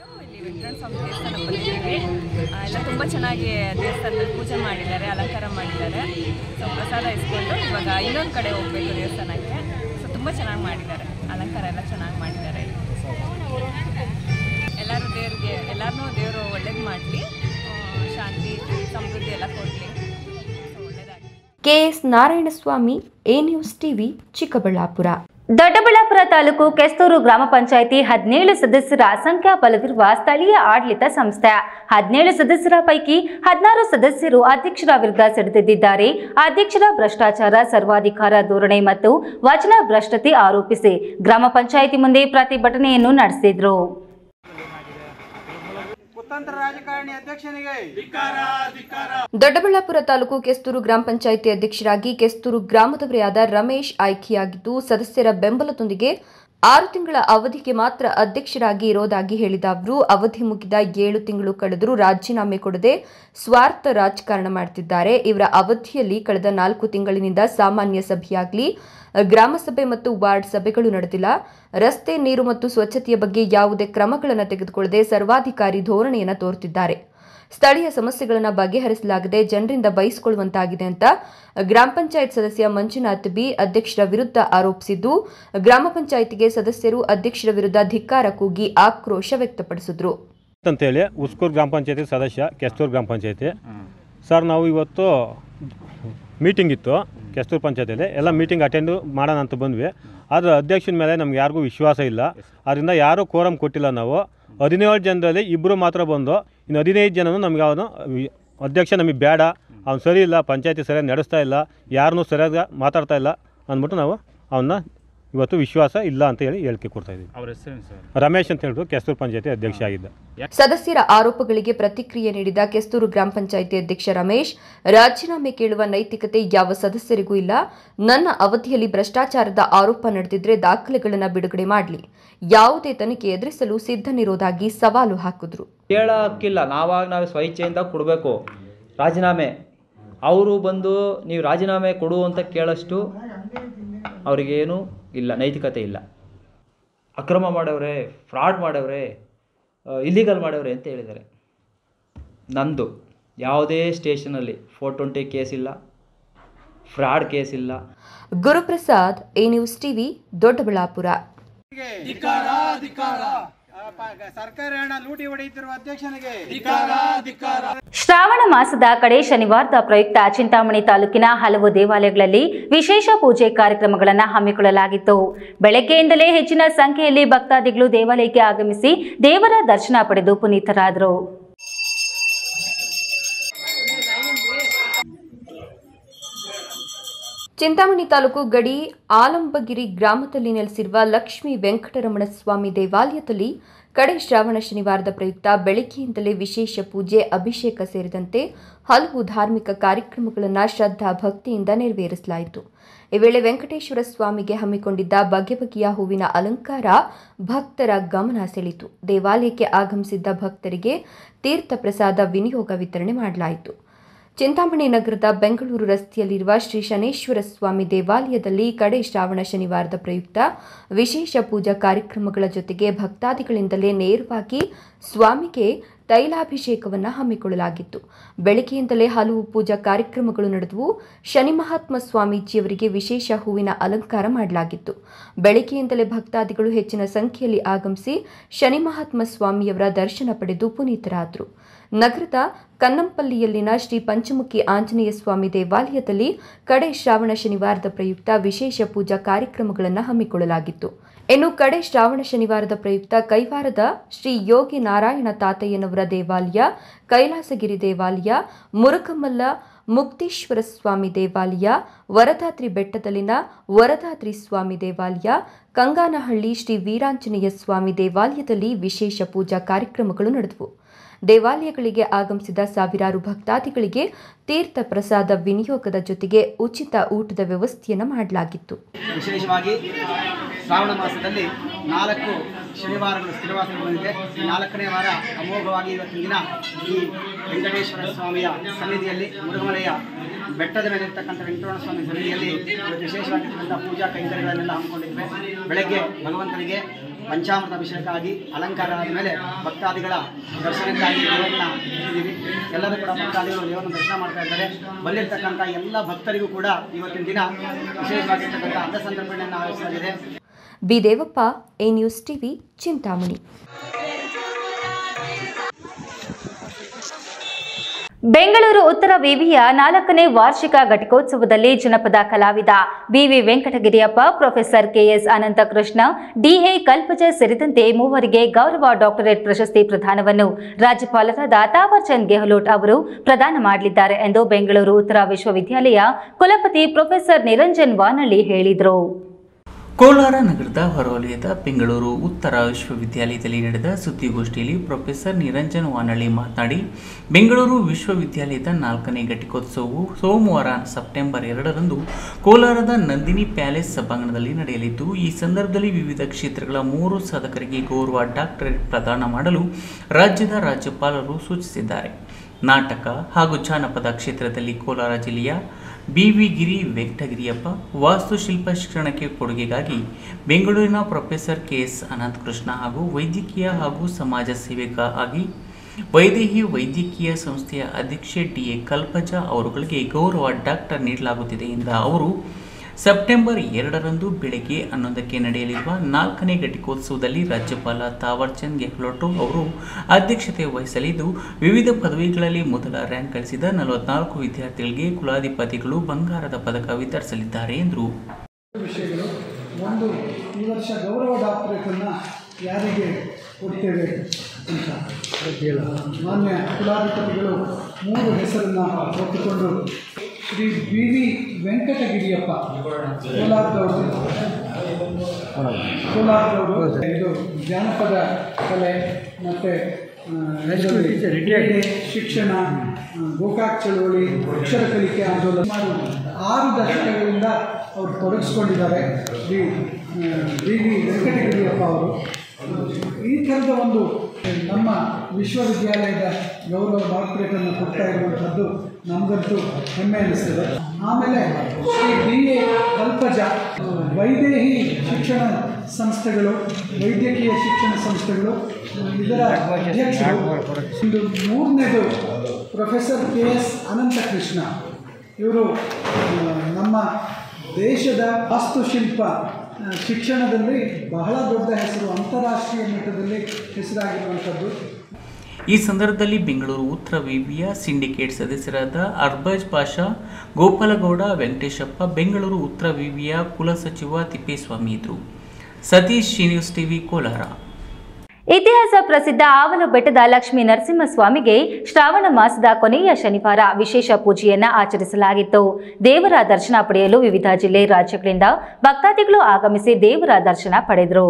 ಎಲ್ಲ ತುಂಬ ಚೆನ್ನಾಗಿ ದೇವಸ್ಥಾನದಲ್ಲಿ ಪೂಜೆ ಮಾಡಿದ್ದಾರೆ, ಅಲಂಕಾರ ಮಾಡಿದ್ದಾರೆ. ಸೊ ಪ್ರಸಾದ ಇಸ್ಕೊಂಡು ಇವಾಗ ಇನ್ನೊಂದು ಕಡೆ ಹೋಗಬೇಕು ದೇವಸ್ಥಾನಕ್ಕೆ. ಸೊ ತುಂಬ ಚೆನ್ನಾಗಿ ಮಾಡಿದ್ದಾರೆ, ಅಲಂಕಾರ ಎಲ್ಲ ಚೆನ್ನಾಗಿ ಮಾಡಿದ್ದಾರೆ. ಎಲ್ಲರೂ ದೇವರಿಗೆ ಎಲ್ಲರನ್ನೂ ದೇವರು ಒಳ್ಳೇದು ಮಾಡಲಿ, ಶಾಂತಿ ಸಮೃದ್ಧಿ ಎಲ್ಲ ಕೊಡಲಿ, ಒಳ್ಳೆಯದಾಗಲಿ. KS Narayanaswamy, A news TV, Chikkaballapur. Doddaballapur taluk Kesturu ಗ್ರಾಮ ಪಂಚಾಯಿತಿ ಹದಿನೇಳು ಸದಸ್ಯರ ಸಂಖ್ಯಾಬಲವಿರುವ ಸ್ಥಳೀಯ ಆಡಳಿತ ಸಂಸ್ಥೆ. ಹದಿನೇಳು ಸದಸ್ಯರ ಪೈಕಿ ಹದಿನಾರು ಸದಸ್ಯರು ಅಧ್ಯಕ್ಷರ ವಿರುದ್ಧ ಸಿಡಿದಿದ್ದಾರೆ. ಅಧ್ಯಕ್ಷರ ಭ್ರಷ್ಟಾಚಾರ, ಸರ್ವಾಧಿಕಾರ ಧೋರಣೆ ಮತ್ತು ವಚನ ಭ್ರಷ್ಟತೆ ಆರೋಪಿಸಿ ಗ್ರಾಮ ಪಂಚಾಯಿತಿ ಮುಂದೆ ಪ್ರತಿಭಟನೆಯನ್ನು ನಡೆಸಿದ್ರು. ದೊಡ್ಡಬಳ್ಳಾಪುರ ತಾಲೂಕು ಕೆಸ್ತೂರು ಗ್ರಾಮ ಪಂಚಾಯಿತಿ ಅಧ್ಯಕ್ಷರಾಗಿ ಕೆಸ್ತೂರು ಗ್ರಾಮದವರೇ ಆದ ರಮೇಶ್ ಆಯ್ಕೆಯಾಗಿದ್ದು ಸದಸ್ಯರ ಬೆಂಬಲದೊಂದಿಗೆ ಆರು ತಿಂಗಳ ಅವಧಿಗೆ ಮಾತ್ರ ಅಧ್ಯಕ್ಷರಾಗಿ ಇರೋದಾಗಿ ಹೇಳಿದ ಅವರು ಅವಧಿ ಮುಗಿದ ಏಳು ತಿಂಗಳು ಕಳೆದರೂ ರಾಜೀನಾಮೆ ಕೊಡದೆ ಸ್ವಾರ್ಥ ರಾಜಕಾರಣ ಮಾಡುತ್ತಿದ್ದಾರೆ. ಇವರ ಅವಧಿಯಲ್ಲಿ ಕಳೆದ ನಾಲ್ಕು ತಿಂಗಳಿನಿಂದ ಸಾಮಾನ್ಯ ಸಭೆಯಾಗಲಿ, ಗ್ರಾಮಸಭೆ ಮತ್ತು ವಾರ್ಡ್ ಸಭೆಗಳು ನಡೆದಿಲ್ಲ. ರಸ್ತೆ, ನೀರು ಮತ್ತು ಸ್ವಚ್ಛತೆಯ ಬಗ್ಗೆ ಯಾವುದೇ ಕ್ರಮಗಳನ್ನು ತೆಗೆದುಕೊಳ್ಳದೆ ಸರ್ವಾಧಿಕಾರಿ ಧೋರಣೆಯನ್ನು ತೋರುತ್ತಿದ್ದಾರೆ. ಸ್ಥಳೀಯ ಸಮಸ್ಯೆಗಳನ್ನು ಬಗೆಹರಿಸಲಾಗದೆ ಜನರಿಂದ ಬಯಸಿಕೊಳ್ಳುವಂತಾಗಿದೆ ಅಂತ ಗ್ರಾಮ ಪಂಚಾಯತ್ ಸದಸ್ಯ ಮಂಜುನಾಥ್ ಬಿ ಅಧ್ಯಕ್ಷರ ವಿರುದ್ಧ ಆರೋಪಿಸಿದ್ದು, ಗ್ರಾಮ ಪಂಚಾಯತಿಗೆ ಸದಸ್ಯರು ಅಧ್ಯಕ್ಷರ ವಿರುದ್ಧ ಧಿಕ್ಕಾರ ಕೂಗಿ ಆಕ್ರೋಶ ವ್ಯಕ್ತಪಡಿಸಿದ್ರು. ಅಂತೇಳಿ ಉಸ್ಕೂರು ಗ್ರಾಮ ಪಂಚಾಯತಿ ಸದಸ್ಯ, ಕೆಸ್ತೂರು ಗ್ರಾಮ ಪಂಚಾಯತಿ ಸರ್. ನಾವು ಇವತ್ತು ಮೀಟಿಂಗ್ ಇತ್ತು ಕೆಸ್ತೂರು ಪಂಚಾಯತಿಯಲ್ಲಿ, ಎಲ್ಲ ಮೀಟಿಂಗ್ ಅಟೆಂಡ್ ಮಾಡೋಣ ಅಂತ ಬಂದ್ವಿ. ಆದರೆ ಅಧ್ಯಕ್ಷನ ಮೇಲೆ ನಮ್ಗೆ ಯಾರಿಗೂ ವಿಶ್ವಾಸ ಇಲ್ಲ. ಅದರಿಂದ ಯಾರೂ ಕೋರಮ್ ಕೊಟ್ಟಿಲ್ಲ. ನಾವು ಹದಿನೇಳು ಜನರಲ್ಲಿ ಇಬ್ಬರು ಮಾತ್ರ ಬಂದು, ಇನ್ನು ಹದಿನೈದು ಜನನು ನಮಗೆ ಅವನು ಅಧ್ಯಕ್ಷ ನಮಗೆ ಬೇಡ, ಅವ್ನು ಸರಿ ಇಲ್ಲ, ಪಂಚಾಯತಿ ಸರಿಯಾಗಿ ನಡೆಸ್ತಾ ಇಲ್ಲ, ಯಾರನ್ನೂ ಸರಿಯಾಗಿ ಮಾತಾಡ್ತಾ ಇಲ್ಲ ಅಂದ್ಬಿಟ್ಟು ನಾವು ಅವನ್ನ ಇವತ್ತು ವಿಶ್ವಾಸ ಇಲ್ಲ ಅಂತ ಹೇಳಿ ಹೇಳಿಕೆ ಕೊಡ್ತಾ ಇದ್ದೀವಿ. ಅವ್ರ ಹೆಸರು ಸರ್ ರಮೇಶ್ ಅಂತ ಹೇಳಿದ್ರು, ಕೆಸ್ತೂರು ಪಂಚಾಯತಿ ಅಧ್ಯಕ್ಷ ಆಗಿದ್ದ. ಸದಸ್ಯರ ಆರೋಪಗಳಿಗೆ ಪ್ರತಿಕ್ರಿಯೆ ನೀಡಿದ ಕೆಸ್ತೂರು ಗ್ರಾಮ ಪಂಚಾಯತಿ ಅಧ್ಯಕ್ಷ ರಮೇಶ್, ರಾಜೀನಾಮೆ ಕೇಳುವ ನೈತಿಕತೆ ಯಾವ ಸದಸ್ಯರಿಗೂ ಇಲ್ಲ. ನನ್ನ ಅವಧಿಯಲ್ಲಿ ಭ್ರಷ್ಟಾಚಾರದ ಆರೋಪ ನಡೆದಿದ್ರೆ ದಾಖಲೆಗಳನ್ನು ಬಿಡುಗಡೆ ಮಾಡಲಿ, ಯಾವುದೇ ತನಿಖೆ ಎದುರಿಸಲು ಸಿದ್ಧನಿರೋದಾಗಿ ಸವಾಲು ಹಾಕಿದ್ರು. ಕೇಳ ಹಕ್ಕಿಲ್ಲ, ನಾವಾಗ ನಾವು ಸ್ವಇಚ್ಛೆಯಿಂದ ಕೊಡಬೇಕು ರಾಜೀನಾಮೆ. ಅವರು ಬಂದು ನೀವು ರಾಜೀನಾಮೆ ಕೊಡು ಅಂತ ಕೇಳಷ್ಟು ಅವರಿಗೇನು ಇಲ್ಲ, ನೈತಿಕತೆ ಇಲ್ಲ. ಅಕ್ರಮ ಮಾಡವ್ರೆ, ಫ್ರಾಡ್ ಮಾಡವ್ರೆ, ಇಲ್ಲಿಗಲ್ ಮಾಡವ್ರೆ ಅಂತ ಹೇಳಿದ್ದಾರೆ. ನಂದು ಯಾವುದೇ ಸ್ಟೇಷನಲ್ಲಿ ಫೋರ್ ಟ್ವೆಂಟಿ ಕೇಸ್ ಇಲ್ಲ, ಫ್ರಾಡ್ ಕೇಸ್ ಇಲ್ಲ. Guruprasad, A news TV, Doddaballapur. Shravana ಮಾಸದ ಕಡೆ ಶನಿವಾರದ ಪ್ರಯುಕ್ತ ಚಿಂತಾಮಣಿ ತಾಲೂಕಿನ ಹಲವು ದೇವಾಲಯಗಳಲ್ಲಿ ವಿಶೇಷ ಪೂಜೆ ಕಾರ್ಯಕ್ರಮಗಳನ್ನು ಹಮ್ಮಿಕೊಳ್ಳಲಾಗಿತ್ತು. ಬೆಳಗ್ಗೆಯಿಂದಲೇ ಹೆಚ್ಚಿನ ಸಂಖ್ಯೆಯಲ್ಲಿ ಭಕ್ತಾದಿಗಳು ದೇವಾಲಯಕ್ಕೆ ಆಗಮಿಸಿ ದೇವರ ದರ್ಶನ ಪಡೆದು ಪುನೀತರಾದರು. ಚಿಂತಾಮಣಿ ತಾಲೂಕು ಗಡಿ ಆಲಂಬಗಿರಿ ಗ್ರಾಮದಲ್ಲಿ ನೆಲೆಸಿರುವ ಲಕ್ಷ್ಮೀ ವೆಂಕಟರಮಣ ಸ್ವಾಮಿ ದೇವಾಲಯದಲ್ಲಿ ಕಡೆ ಶ್ರಾವಣ ಶನಿವಾರದ ಪ್ರಯುಕ್ತ ಬೆಳಗ್ಗೆಯಿಂದಲೇ ವಿಶೇಷ ಪೂಜೆ, ಅಭಿಷೇಕ ಸೇರಿದಂತೆ ಹಲವು ಧಾರ್ಮಿಕ ಕಾರ್ಯಕ್ರಮಗಳನ್ನು ಶ್ರದ್ಧಾ ಭಕ್ತಿಯಿಂದ ನೆರವೇರಿಸಲಾಯಿತು. ಈ ವೇಳೆ ವೆಂಕಟೇಶ್ವರ ಸ್ವಾಮಿಗೆ ಹಮ್ಮಿಕೊಂಡಿದ್ದ ಬಗೆ ಬಗೆಯ ಹೂವಿನ ಅಲಂಕಾರ ಭಕ್ತರ ಗಮನ ಸೆಳೆಯಿತು. ದೇವಾಲಯಕ್ಕೆ ಆಗಮಿಸಿದ್ದ ಭಕ್ತರಿಗೆ ತೀರ್ಥ ಪ್ರಸಾದ ವಿನಿಯೋಗ ವಿತರಣೆ ಮಾಡಲಾಯಿತು. ಚಿಂತಾಮಣಿ ನಗರದ ಬೆಂಗಳೂರು ರಸ್ತೆಯಲ್ಲಿರುವ ಶ್ರೀ ಶನೇಶ್ವರ ಸ್ವಾಮಿ ದೇವಾಲಯದಲ್ಲಿ ಕಡೆ ಶ್ರಾವಣ ಶನಿವಾರದ ಪ್ರಯುಕ್ತ ವಿಶೇಷ ಪೂಜಾ ಕಾರ್ಯಕ್ರಮಗಳ ಜೊತೆಗೆ ಭಕ್ತಾದಿಗಳಿಂದಲೇ ನೇರವಾಗಿ ಸ್ವಾಮಿಗೆ ತೈಲಾಭಿಷೇಕವನ್ನು ಹಮ್ಮಿಕೊಳ್ಳಲಾಗಿತ್ತು. ಬೆಳಗ್ಗೆಯಿಂದಲೇ ಹಲವು ಪೂಜಾ ಕಾರ್ಯಕ್ರಮಗಳು ನಡೆದವು. ಶನಿ ಮಹಾತ್ಮ ಸ್ವಾಮೀಜಿಯವರಿಗೆ ವಿಶೇಷ ಹೂವಿನ ಅಲಂಕಾರ ಮಾಡಲಾಗಿತ್ತು. ಬೆಳಗ್ಗೆಯಿಂದಲೇ ಭಕ್ತಾದಿಗಳು ಹೆಚ್ಚಿನ ಸಂಖ್ಯೆಯಲ್ಲಿ ಆಗಮಿಸಿ ಶನಿ ಮಹಾತ್ಮ ಸ್ವಾಮಿಯವರ ದರ್ಶನ ಪಡೆದು ಪುನೀತರಾದರು. ನಗರದ ಕನ್ನಂಪಲ್ಲಿಯಲ್ಲಿನ ಶ್ರೀ ಪಂಚಮುಖಿ ಆಂಜನೇಯ ಸ್ವಾಮಿ ದೇವಾಲಯದಲ್ಲಿ ಕಡೆ ಶ್ರಾವಣ ಶನಿವಾರದ ಪ್ರಯುಕ್ತ ವಿಶೇಷ ಪೂಜಾ ಕಾರ್ಯಕ್ರಮಗಳನ್ನು ಹಮ್ಮಿಕೊಳ್ಳಲಾಗಿತ್ತು. ಇನ್ನು ಕಡೆ ಶ್ರಾವಣ ಶನಿವಾರದ ಪ್ರಯುಕ್ತ ಕೈವಾರದ ಶ್ರೀ ಯೋಗಿ ನಾರಾಯಣ ತಾತಯ್ಯನವರ ದೇವಾಲಯ, ಕೈಲಾಸಗಿರಿ ದೇವಾಲಯ, ಮುರುಕಮಲ್ಲ ಮುಕ್ತೇಶ್ವರ ಸ್ವಾಮಿ ದೇವಾಲಯ, ವರದಾದ್ರಿ ಬೆಟ್ಟದಲ್ಲಿನ ವರದಾದ್ರಿ ಸ್ವಾಮಿ ದೇವಾಲಯ, ಕಂಗಾನಹಳ್ಳಿ ಶ್ರೀ ವೀರಾಂಜನೇಯ ಸ್ವಾಮಿ ದೇವಾಲಯದಲ್ಲಿ ವಿಶೇಷ ಪೂಜಾ ಕಾರ್ಯಕ್ರಮಗಳು ನಡೆದವು. ದೇವಾಲಯಗಳಿಗೆ ಆಗಮಿಸಿದ ಸಾವಿರಾರು ಭಕ್ತಾದಿಗಳಿಗೆ ತೀರ್ಥ ಪ್ರಸಾದ ವಿನಿಯೋಗದ ಜೊತೆಗೆ ಉಚಿತ ಊಟದ ವ್ಯವಸ್ಥೆಯನ್ನು ಮಾಡಲಾಗಿತ್ತು. ವಿಶೇಷವಾಗಿ ಶ್ರಾವಣ ಮಾಸದಲ್ಲಿ ನಾಲ್ಕು ಶನಿವಾರಗಳು ಸ್ಥಿರವಾಗಿ ಬಂದಿದೆ. ನಾಲ್ಕನೇ ವಾರ ಅಮೋಘವಾಗಿ ಇವತ್ತಿನ ದಿನ ಈ ವೆಂಕಟೇಶ್ವರ ಸ್ವಾಮಿಯ ಸನ್ನಿಧಿಯಲ್ಲಿ, ಮುರುಘಮಲೆಯ ಬೆಟ್ಟದ ಮೇಲೆ ಇರ್ತಕ್ಕಂಥ ವೆಂಕಟರಮಣ ಸ್ವಾಮಿ ಸನ್ನಿಧಿಯಲ್ಲಿ ವಿಶೇಷವಾಗಿರ್ತಕ್ಕಂಥ ಪೂಜಾ ಕೈಂಕರ್ಯಗಳನ್ನೆಲ್ಲ ಹಮ್ಮಿಕೊಂಡಿದ್ವಿ. ಬೆಳಗ್ಗೆ ಭಗವಂತನಿಗೆ ಪಂಚಾಮೃತ ಅಭಿಷೇಕ ಆಗಿ ಅಲಂಕಾರ ಆದಮೇಲೆ ಭಕ್ತಾದಿಗಳ ದರ್ಶನಕ್ಕಾಗಿ ದೇವರನ್ನ ಇಟ್ಟಿದ್ದೀವಿ. ಎಲ್ಲರೂ ಕೂಡ ಭಕ್ತಾದಿಗಳು ದೇವರನ್ನ ದರ್ಶನ ಮಾಡ್ತಾ ಇದ್ದಾರೆ. ಬಂದಿರತಕ್ಕಂಥ ಎಲ್ಲ ಭಕ್ತರಿಗೂ ಕೂಡ ಇವತ್ತಿನ ದಿನ ವಿಶೇಷವಾಗಿರ್ತಕ್ಕಂಥ ಅನ್ನ ಸಂತರ್ಪಣೆಯನ್ನು ಆಯೋಜಿಸಲಾಗಿದೆ. B Devappa, A news TV, Chintamani. Bengaluru ಉತ್ತರ ವಿವಿಯ ನಾಲ್ಕನೇ ವಾರ್ಷಿಕ ಘಟಿಕೋತ್ಸವದಲ್ಲಿ ಜನಪದ ಕಲಾವಿದ BV Venkatagiriyappa, professor KS Ananthakrishna, DA Kalpaja ಸೇರಿದಂತೆ ಮೂವರಿಗೆ ಗೌರವ ಡಾಕ್ಟರೇಟ್ ಪ್ರಶಸ್ತಿ ಪ್ರದಾನವನ್ನು ರಾಜ್ಯಪಾಲರಾದ ತಾವರ್ ಚಂದ್ ಗೆಹ್ಲೋಟ್ ಅವರು ಪ್ರದಾನ ಮಾಡಲಿದ್ದಾರೆ ಎಂದು ಬೆಂಗಳೂರು ಉತ್ತರ ವಿಶ್ವವಿದ್ಯಾಲಯ ಕುಲಪತಿ ಪ್ರೊಫೆಸರ್ ನಿರಂಜನ್ ವಾನಳ್ಳಿ ಹೇಳಿದರು. ಕೋಲಾರ ನಗರದ ಹೊರವಲಯದ ಬೆಂಗಳೂರು ಉತ್ತರ ವಿಶ್ವವಿದ್ಯಾಲಯದಲ್ಲಿ ನಡೆದ ಸುದ್ದಿಗೋಷ್ಠಿಯಲ್ಲಿ ಪ್ರೊಫೆಸರ್ ನಿರಂಜನ್ ವಾನಳ್ಳಿ ಮಾತನಾಡಿ, ಬೆಂಗಳೂರು ವಿಶ್ವವಿದ್ಯಾಲಯದ ನಾಲ್ಕನೇ ಘಟಿಕೋತ್ಸವವು ಸೋಮವಾರ ಸೆಪ್ಟೆಂಬರ್ ಎರಡರಂದು ಕೋಲಾರದ ನಂದಿನಿ ಪ್ಯಾಲೇಸ್ ಸಭಾಂಗಣದಲ್ಲಿ ನಡೆಯಲಿದ್ದು, ಈ ಸಂದರ್ಭದಲ್ಲಿ ವಿವಿಧ ಕ್ಷೇತ್ರಗಳ ಮೂರು ಸಾಧಕರಿಗೆ ಗೌರವ ಡಾಕ್ಟರೇಟ್ ಪ್ರದಾನ ಮಾಡಲು ರಾಜ್ಯದ ರಾಜ್ಯಪಾಲರು ಸೂಚಿಸಿದ್ದಾರೆ. ನಾಟಕ ಹಾಗೂ ಜಾನಪದ ಕ್ಷೇತ್ರದಲ್ಲಿ ಕೋಲಾರ ಜಿಲ್ಲೆಯ ಬಿ ವಿ ಗಿರಿ ವೆಂಕಟಗಿರಿಯಪ್ಪ, ವಾಸ್ತುಶಿಲ್ಪ ಶಿಕ್ಷಣಕ್ಕೆ ಕೊಡುಗೆಗಾಗಿ ಬೆಂಗಳೂರಿನ ಪ್ರೊಫೆಸರ್ ಕೆ ಎಸ್ ಅನಂತಕೃಷ್ಣ ಹಾಗೂ ವೈದ್ಯಕೀಯ ಹಾಗೂ ಸಮಾಜ ಸೇವಕ ಆಗಿ ವೈದೇಹಿ ವೈದ್ಯಕೀಯ ಸಂಸ್ಥೆಯ ಅಧ್ಯಕ್ಷೆ ಡಿ ಎ ಕಲ್ಪಜಾ ಅವರುಗಳಿಗೆ ಗೌರವ ಡಾಕ್ಟರ್ ನೀಡಲಾಗುತ್ತಿದೆ ಎಂದ ಅವರು, ಸೆಪ್ಟೆಂಬರ್ ಎರಡರಂದು ಬೆಳಗ್ಗೆ ಹನ್ನೊಂದಕ್ಕೆ ನಡೆಯಲಿರುವ ನಾಲ್ಕನೇ ಘಟಿಕೋತ್ಸವದಲ್ಲಿ ರಾಜ್ಯಪಾಲ ತಾವರ್ಚಂದ್ ಗೆಹ್ಲೋಟ್ ಅವರು ಅಧ್ಯಕ್ಷತೆ ವಹಿಸಲಿದ್ದು, ವಿವಿಧ ಪದವಿಗಳಲ್ಲಿ ಮೊದಲ ರ್ಯಾಂಕ್ ಗಳಿಸಿದ ನಲವತ್ನಾಲ್ಕು ವಿದ್ಯಾರ್ಥಿಗಳಿಗೆ ಕುಲಾಧಿಪತಿಗಳು ಬಂಗಾರದ ಪದಕ ವಿತರಿಸಲಿದ್ದಾರೆ ಎಂದರು. ವಿಷಯಗಳು ಒಂದು, ಈ ವರ್ಷ ಗೌರವ ಡಾಕ್ಟರೇಟನ್ನು ಯಾರಿಗೆ ಕೊಡ್ತೇವೆ ಅಂತ ಮಾನ್ಯ ಕುಲಾಧಿಪತಿಗಳು ಮೂರು ಹೆಸರನ್ನು ಒಪ್ಪಿಕೊಂಡು ಶ್ರೀ ಬಿ ವಿ ವೆಂಕಟಗಿರಿಯಪ್ಪ ಕೋಲಾರದವರು ಕೋಲಾರದವರು ಇದು ಜಾನಪದ ಕಲೆ ಮತ್ತು ಶಿಕ್ಷಣ, ಗೋಕಾಕ್ ಚಳವಳಿ, ಅಕ್ಷರ ಕಲಿಕೆ ಆಂದೋಲನ ಆರು ದಶಕಗಳಿಂದ ಅವರು ತೊಡಗಿಸ್ಕೊಂಡಿದ್ದಾರೆ. ಶ್ರೀ ಬಿ ವಿ ವೆಂಕಟಗಿರಿಯಪ್ಪ ಅವರು ಈ ಥರದ ಒಂದು ನಮ್ಮ ವಿಶ್ವವಿದ್ಯಾಲಯದ ಗೌರವ ಡಾಕ್ಟರೇಟನ್ನು ಕೊಡ್ತಾ ಇರುವಂಥದ್ದು ನಮಗಂತೂ ಹೆಮ್ಮೆ ಅನಿಸ್ತದೆ. ಆಮೇಲೆ ಶ್ರೀ ಡಿ ಎ ಕಲ್ಪಜಾ ವೈದೇಹಿ ಶಿಕ್ಷಣ ಸಂಸ್ಥೆಗಳು, ವೈದ್ಯಕೀಯ ಶಿಕ್ಷಣ ಸಂಸ್ಥೆಗಳು, ಇದರ ಅಧ್ಯಕ್ಷರು. ಇದು ಮೂರನೇದು ಪ್ರೊಫೆಸರ್ ಕೆ ಎಸ್ ಅನಂತಕೃಷ್ಣ. ಇವರು ನಮ್ಮ ದೇಶದ ವಾಸ್ತುಶಿಲ್ಪ ಶಿಕ್ಷಣದಲ್ಲಿ ಬಹಳ ದೊಡ್ಡ ಹೆಸರು, ಅಂತಾರಾಷ್ಟ್ರೀಯ ಮಟ್ಟದಲ್ಲಿ ಹೆಸರಾಗಿರುವಂಥದ್ದು. ಈ ಸಂದರ್ಭದಲ್ಲಿ ಬೆಂಗಳೂರು ಉತ್ತರ ವಿವಿಯ ಸಿಂಡಿಕೇಟ್ ಸದಸ್ಯರಾದ ಅರ್ಬಾಜ್ ಪಾಷಾ, ಗೋಪಾಲಗೌಡ, ವೆಂಕಟೇಶಪ್ಪ, ಬೆಂಗಳೂರು ಉತ್ತರ ವಿವಿಯ ಕುಲಸಚಿವ ತಿಪ್ಪೇಸ್ವಾಮಿ ಇದ್ದರು. Satish, news TV, Kolar. ಇತಿಹಾಸ ಪ್ರಸಿದ್ಧ ಆವಲ ಬೆಟ್ಟದ ಲಕ್ಷ್ಮೀ ನರಸಿಂಹಸ್ವಾಮಿಗೆ ಶ್ರಾವಣ ಮಾಸದ ಕೊನೆಯ ಶನಿವಾರ ವಿಶೇಷ ಪೂಜೆಯನ್ನ ಆಚರಿಸಲಾಗಿತ್ತು. ದೇವರ ದರ್ಶನ ಪಡೆಯಲು ವಿವಿಧ ಜಿಲ್ಲೆ ರಾಜ್ಯಗಳಿಂದ ಭಕ್ತಾದಿಗಳು ಆಗಮಿಸಿ ದೇವರ ದರ್ಶನ ಪಡೆದರು.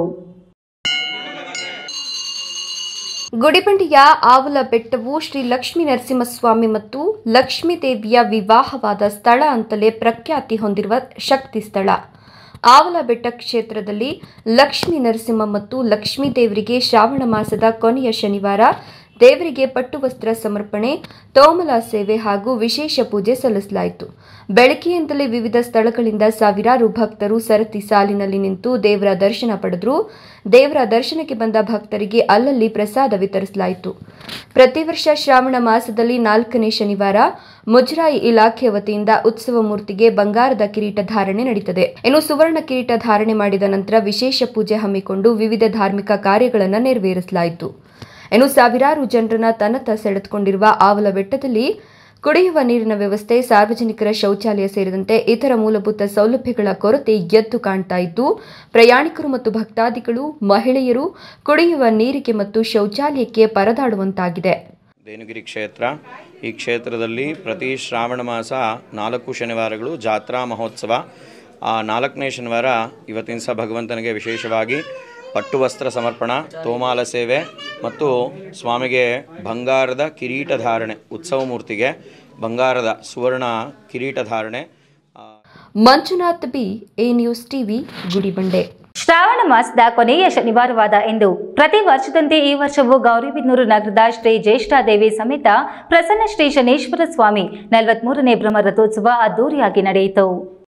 ಗುಡಿಬಂಡೆಯ ಆವಲ ಬೆಟ್ಟವು ಶ್ರೀ ಲಕ್ಷ್ಮೀ ನರಸಿಂಹಸ್ವಾಮಿ ಮತ್ತು ಲಕ್ಷ್ಮೀ ದೇವಿಯ ವಿವಾಹವಾದ ಸ್ಥಳ ಅಂತಲೇ ಪ್ರಖ್ಯಾತಿ ಹೊಂದಿರುವ ಶಕ್ತಿ ಸ್ಥಳ. ಆವಲ ಬೆಟ್ಟ ಕ್ಷೇತ್ರದಲ್ಲಿ ಲಕ್ಷ್ಮೀ ನರಸಿಂಹ ಮತ್ತು ಲಕ್ಷ್ಮೀ ದೇವರಿಗೆ ಶ್ರಾವಣ ಮಾಸದ ಕೊನೆಯ ಶನಿವಾರ ದೇವರಿಗೆ ಪಟ್ಟು ವಸ್ತ್ರ ಸಮರ್ಪಣೆ, ತೋಮಲ ಸೇವೆ ಹಾಗೂ ವಿಶೇಷ ಪೂಜೆ ಸಲ್ಲಿಸಲಾಯಿತು. ಬೆಳಗ್ಗೆಯಿಂದಲೇ ವಿವಿಧ ಸ್ಥಳಗಳಿಂದ ಸಾವಿರಾರು ಭಕ್ತರು ಸರತಿ ಸಾಲಿನಲ್ಲಿ ನಿಂತು ದೇವರ ದರ್ಶನ ಪಡೆದರು. ದೇವರ ದರ್ಶನಕ್ಕೆ ಬಂದ ಭಕ್ತರಿಗೆ ಅಲ್ಲಲ್ಲಿ ಪ್ರಸಾದ ವಿತರಿಸಲಾಯಿತು. ಪ್ರತಿ ವರ್ಷ ಶ್ರಾವಣ ಮಾಸದಲ್ಲಿ ನಾಲ್ಕನೇ ಶನಿವಾರ ಮುಜರಾಯಿ ಇಲಾಖೆ ವತಿಯಿಂದ ಉತ್ಸವ ಮೂರ್ತಿಗೆ ಬಂಗಾರದ ಕಿರೀಟ ಧಾರಣೆ ನಡೆಯುತ್ತದೆ. ಇನ್ನು ಸುವರ್ಣ ಕಿರೀಟ ಧಾರಣೆ ಮಾಡಿದ ನಂತರ ವಿಶೇಷ ಪೂಜೆ ಹಮ್ಮಿಕೊಂಡು ವಿವಿಧ ಧಾರ್ಮಿಕ ಕಾರ್ಯಗಳನ್ನು ನೆರವೇರಿಸಲಾಯಿತು. ಇನ್ನು ಸಾವಿರಾರು ಜನರನ್ನ ತನ್ನತ್ತ ಸೆಳೆದುಕೊಂಡಿರುವ ಆವಲ ಬೆಟ್ಟದಲ್ಲಿ ಕುಡಿಯುವ ನೀರಿನ ವ್ಯವಸ್ಥೆ, ಸಾರ್ವಜನಿಕರ ಶೌಚಾಲಯ ಸೇರಿದಂತೆ ಇತರ ಮೂಲಭೂತ ಸೌಲಭ್ಯಗಳ ಕೊರತೆ ಎದ್ದು ಕಾಣ್ತಾ ಇದ್ದು, ಪ್ರಯಾಣಿಕರು ಮತ್ತು ಭಕ್ತಾದಿಗಳು, ಮಹಿಳೆಯರು ಕುಡಿಯುವ ನೀರಿಗೆ ಮತ್ತು ಶೌಚಾಲಯಕ್ಕೆ ಪರದಾಡುವಂತಾಗಿದೆ. ದೇನುಗಿರಿ ಕ್ಷೇತ್ರ, ಈ ಕ್ಷೇತ್ರದಲ್ಲಿ ಪ್ರತಿ ಶ್ರಾವಣ ಮಾಸ ನಾಲ್ಕು ಶನಿವಾರಗಳು ಜಾತ್ರಾ ಮಹೋತ್ಸವ. ಆ ನಾಲ್ಕನೇ ಶನಿವಾರ ಇವತ್ತಿನ ಸಹ ಭಗವಂತನಿಗೆ ವಿಶೇಷವಾಗಿ ಪಟ್ಟು ವಸ್ತ್ರ ಸಮರ್ಪಣಾ, ತೋಮಾಲ ಸೇವೆ ಮತ್ತು ಸ್ವಾಮಿಗೆ ಬಂಗಾರದ ಕಿರೀಟ ಧಾರಣೆ, ಉತ್ಸವ ಮೂರ್ತಿಗೆ ಬಂಗಾರದ ಸುವರ್ಣ ಕಿರೀಟ ಧಾರಣೆ. Manjunath B, A news TV, Gudibande. Shravana ಮಾಸದ ಕೊನೆಯ ಶನಿವಾರವಾದ ಇಂದು ಪ್ರತಿ ವರ್ಷದಂತೆ ಈ ವರ್ಷವೂ ಗೌರಿಬಿದನೂರು ನಗರದ ಶ್ರೀ ಜ್ಯೇಷ್ಠಾದೇವಿ ಸಮೇತ ಪ್ರಸನ್ನ ಶ್ರೀ ಶನೇಶ್ವರ ಸ್ವಾಮಿ ನಲವತ್ಮೂರನೇ ಬ್ರಹ್ಮ ರಥೋತ್ಸವ ಅದ್ದೂರಿಯಾಗಿ ನಡೆಯಿತು.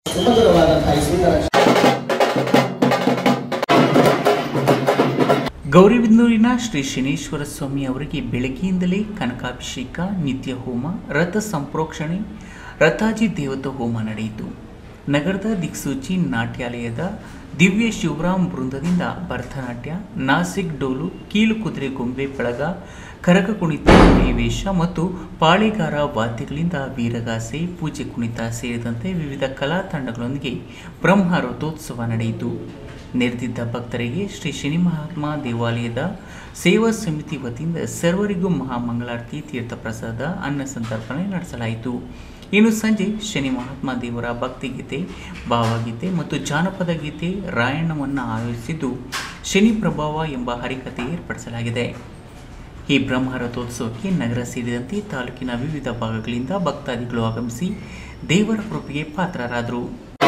ಗೌರಿಬಿದನೂರಿನ ಶ್ರೀ ಶನೇಶ್ವರ ಸ್ವಾಮಿ ಅವರಿಗೆ ಬೆಳಗ್ಗೆಯಿಂದಲೇ ಕನಕಾಭಿಷೇಕ, ನಿತ್ಯ ಹೋಮ, ರಥ ಸಂಪ್ರೋಕ್ಷಣೆ, ರಥಾಜಿ ದೇವತಾ ಹೋಮ ನಡೆಯಿತು. ನಗರದ ದಿಕ್ಸೂಚಿ ನಾಟ್ಯಾಲಯದ ದಿವ್ಯ ಶಿವರಾಮ್ ವೃಂದದಿಂದ ಭರತನಾಟ್ಯ, ನಾಸಿಕ್ ಡೋಲು, ಕೀಲು ಕುದುರೆ ಗೊಂಬೆ ಬಳಗ, ಕರಗ ಕುಣಿತ, ವೇಷ ಮತ್ತು ಪಾಳೆಗಾರ ವಾದ್ಯಗಳಿಂದ ವೀರಗಾಸೆ, ಪೂಜೆ ಕುಣಿತ ಸೇರಿದಂತೆ ವಿವಿಧ ಕಲಾ ತಂಡಗಳೊಂದಿಗೆ ಬ್ರಹ್ಮ ರಥೋತ್ಸವ ನಡೆಯಿತು. ನೆರೆದಿದ್ದ ಭಕ್ತರಿಗೆ ಶ್ರೀ ಶನಿ ಮಹಾತ್ಮ ದೇವಾಲಯದ ಸೇವಾ ಸಮಿತಿ ವತಿಯಿಂದ ಸರ್ವರಿಗೂ ಮಹಾಮಂಗಳಾರತಿ, ತೀರ್ಥಪ್ರಸಾದ, ಅನ್ನ ಸಂತರ್ಪಣೆ ನಡೆಸಲಾಯಿತು. ಇನ್ನು ಸಂಜೆ ಶನಿ ಮಹಾತ್ಮ ದೇವರ ಭಕ್ತಿಗೀತೆ, ಭಾವಗೀತೆ ಮತ್ತು ಜಾನಪದ ಗೀತೆ ರಾಯಣ್ಣವನ್ನು ಆಯೋಜಿಸಿದ್ದು ಶನಿ ಪ್ರಭಾವ ಎಂಬ ಹರಿಕತೆ ಏರ್ಪಡಿಸಲಾಗಿದೆ. ಈ ಬ್ರಹ್ಮ ರಥೋತ್ಸವಕ್ಕೆ ನಗರ ಸೇರಿದಂತೆ ತಾಲೂಕಿನ ವಿವಿಧ ಭಾಗಗಳಿಂದ ಭಕ್ತಾದಿಗಳು ಆಗಮಿಸಿ ದೇವರ ಕೃಪೆಗೆ ಪಾತ್ರರಾದರು.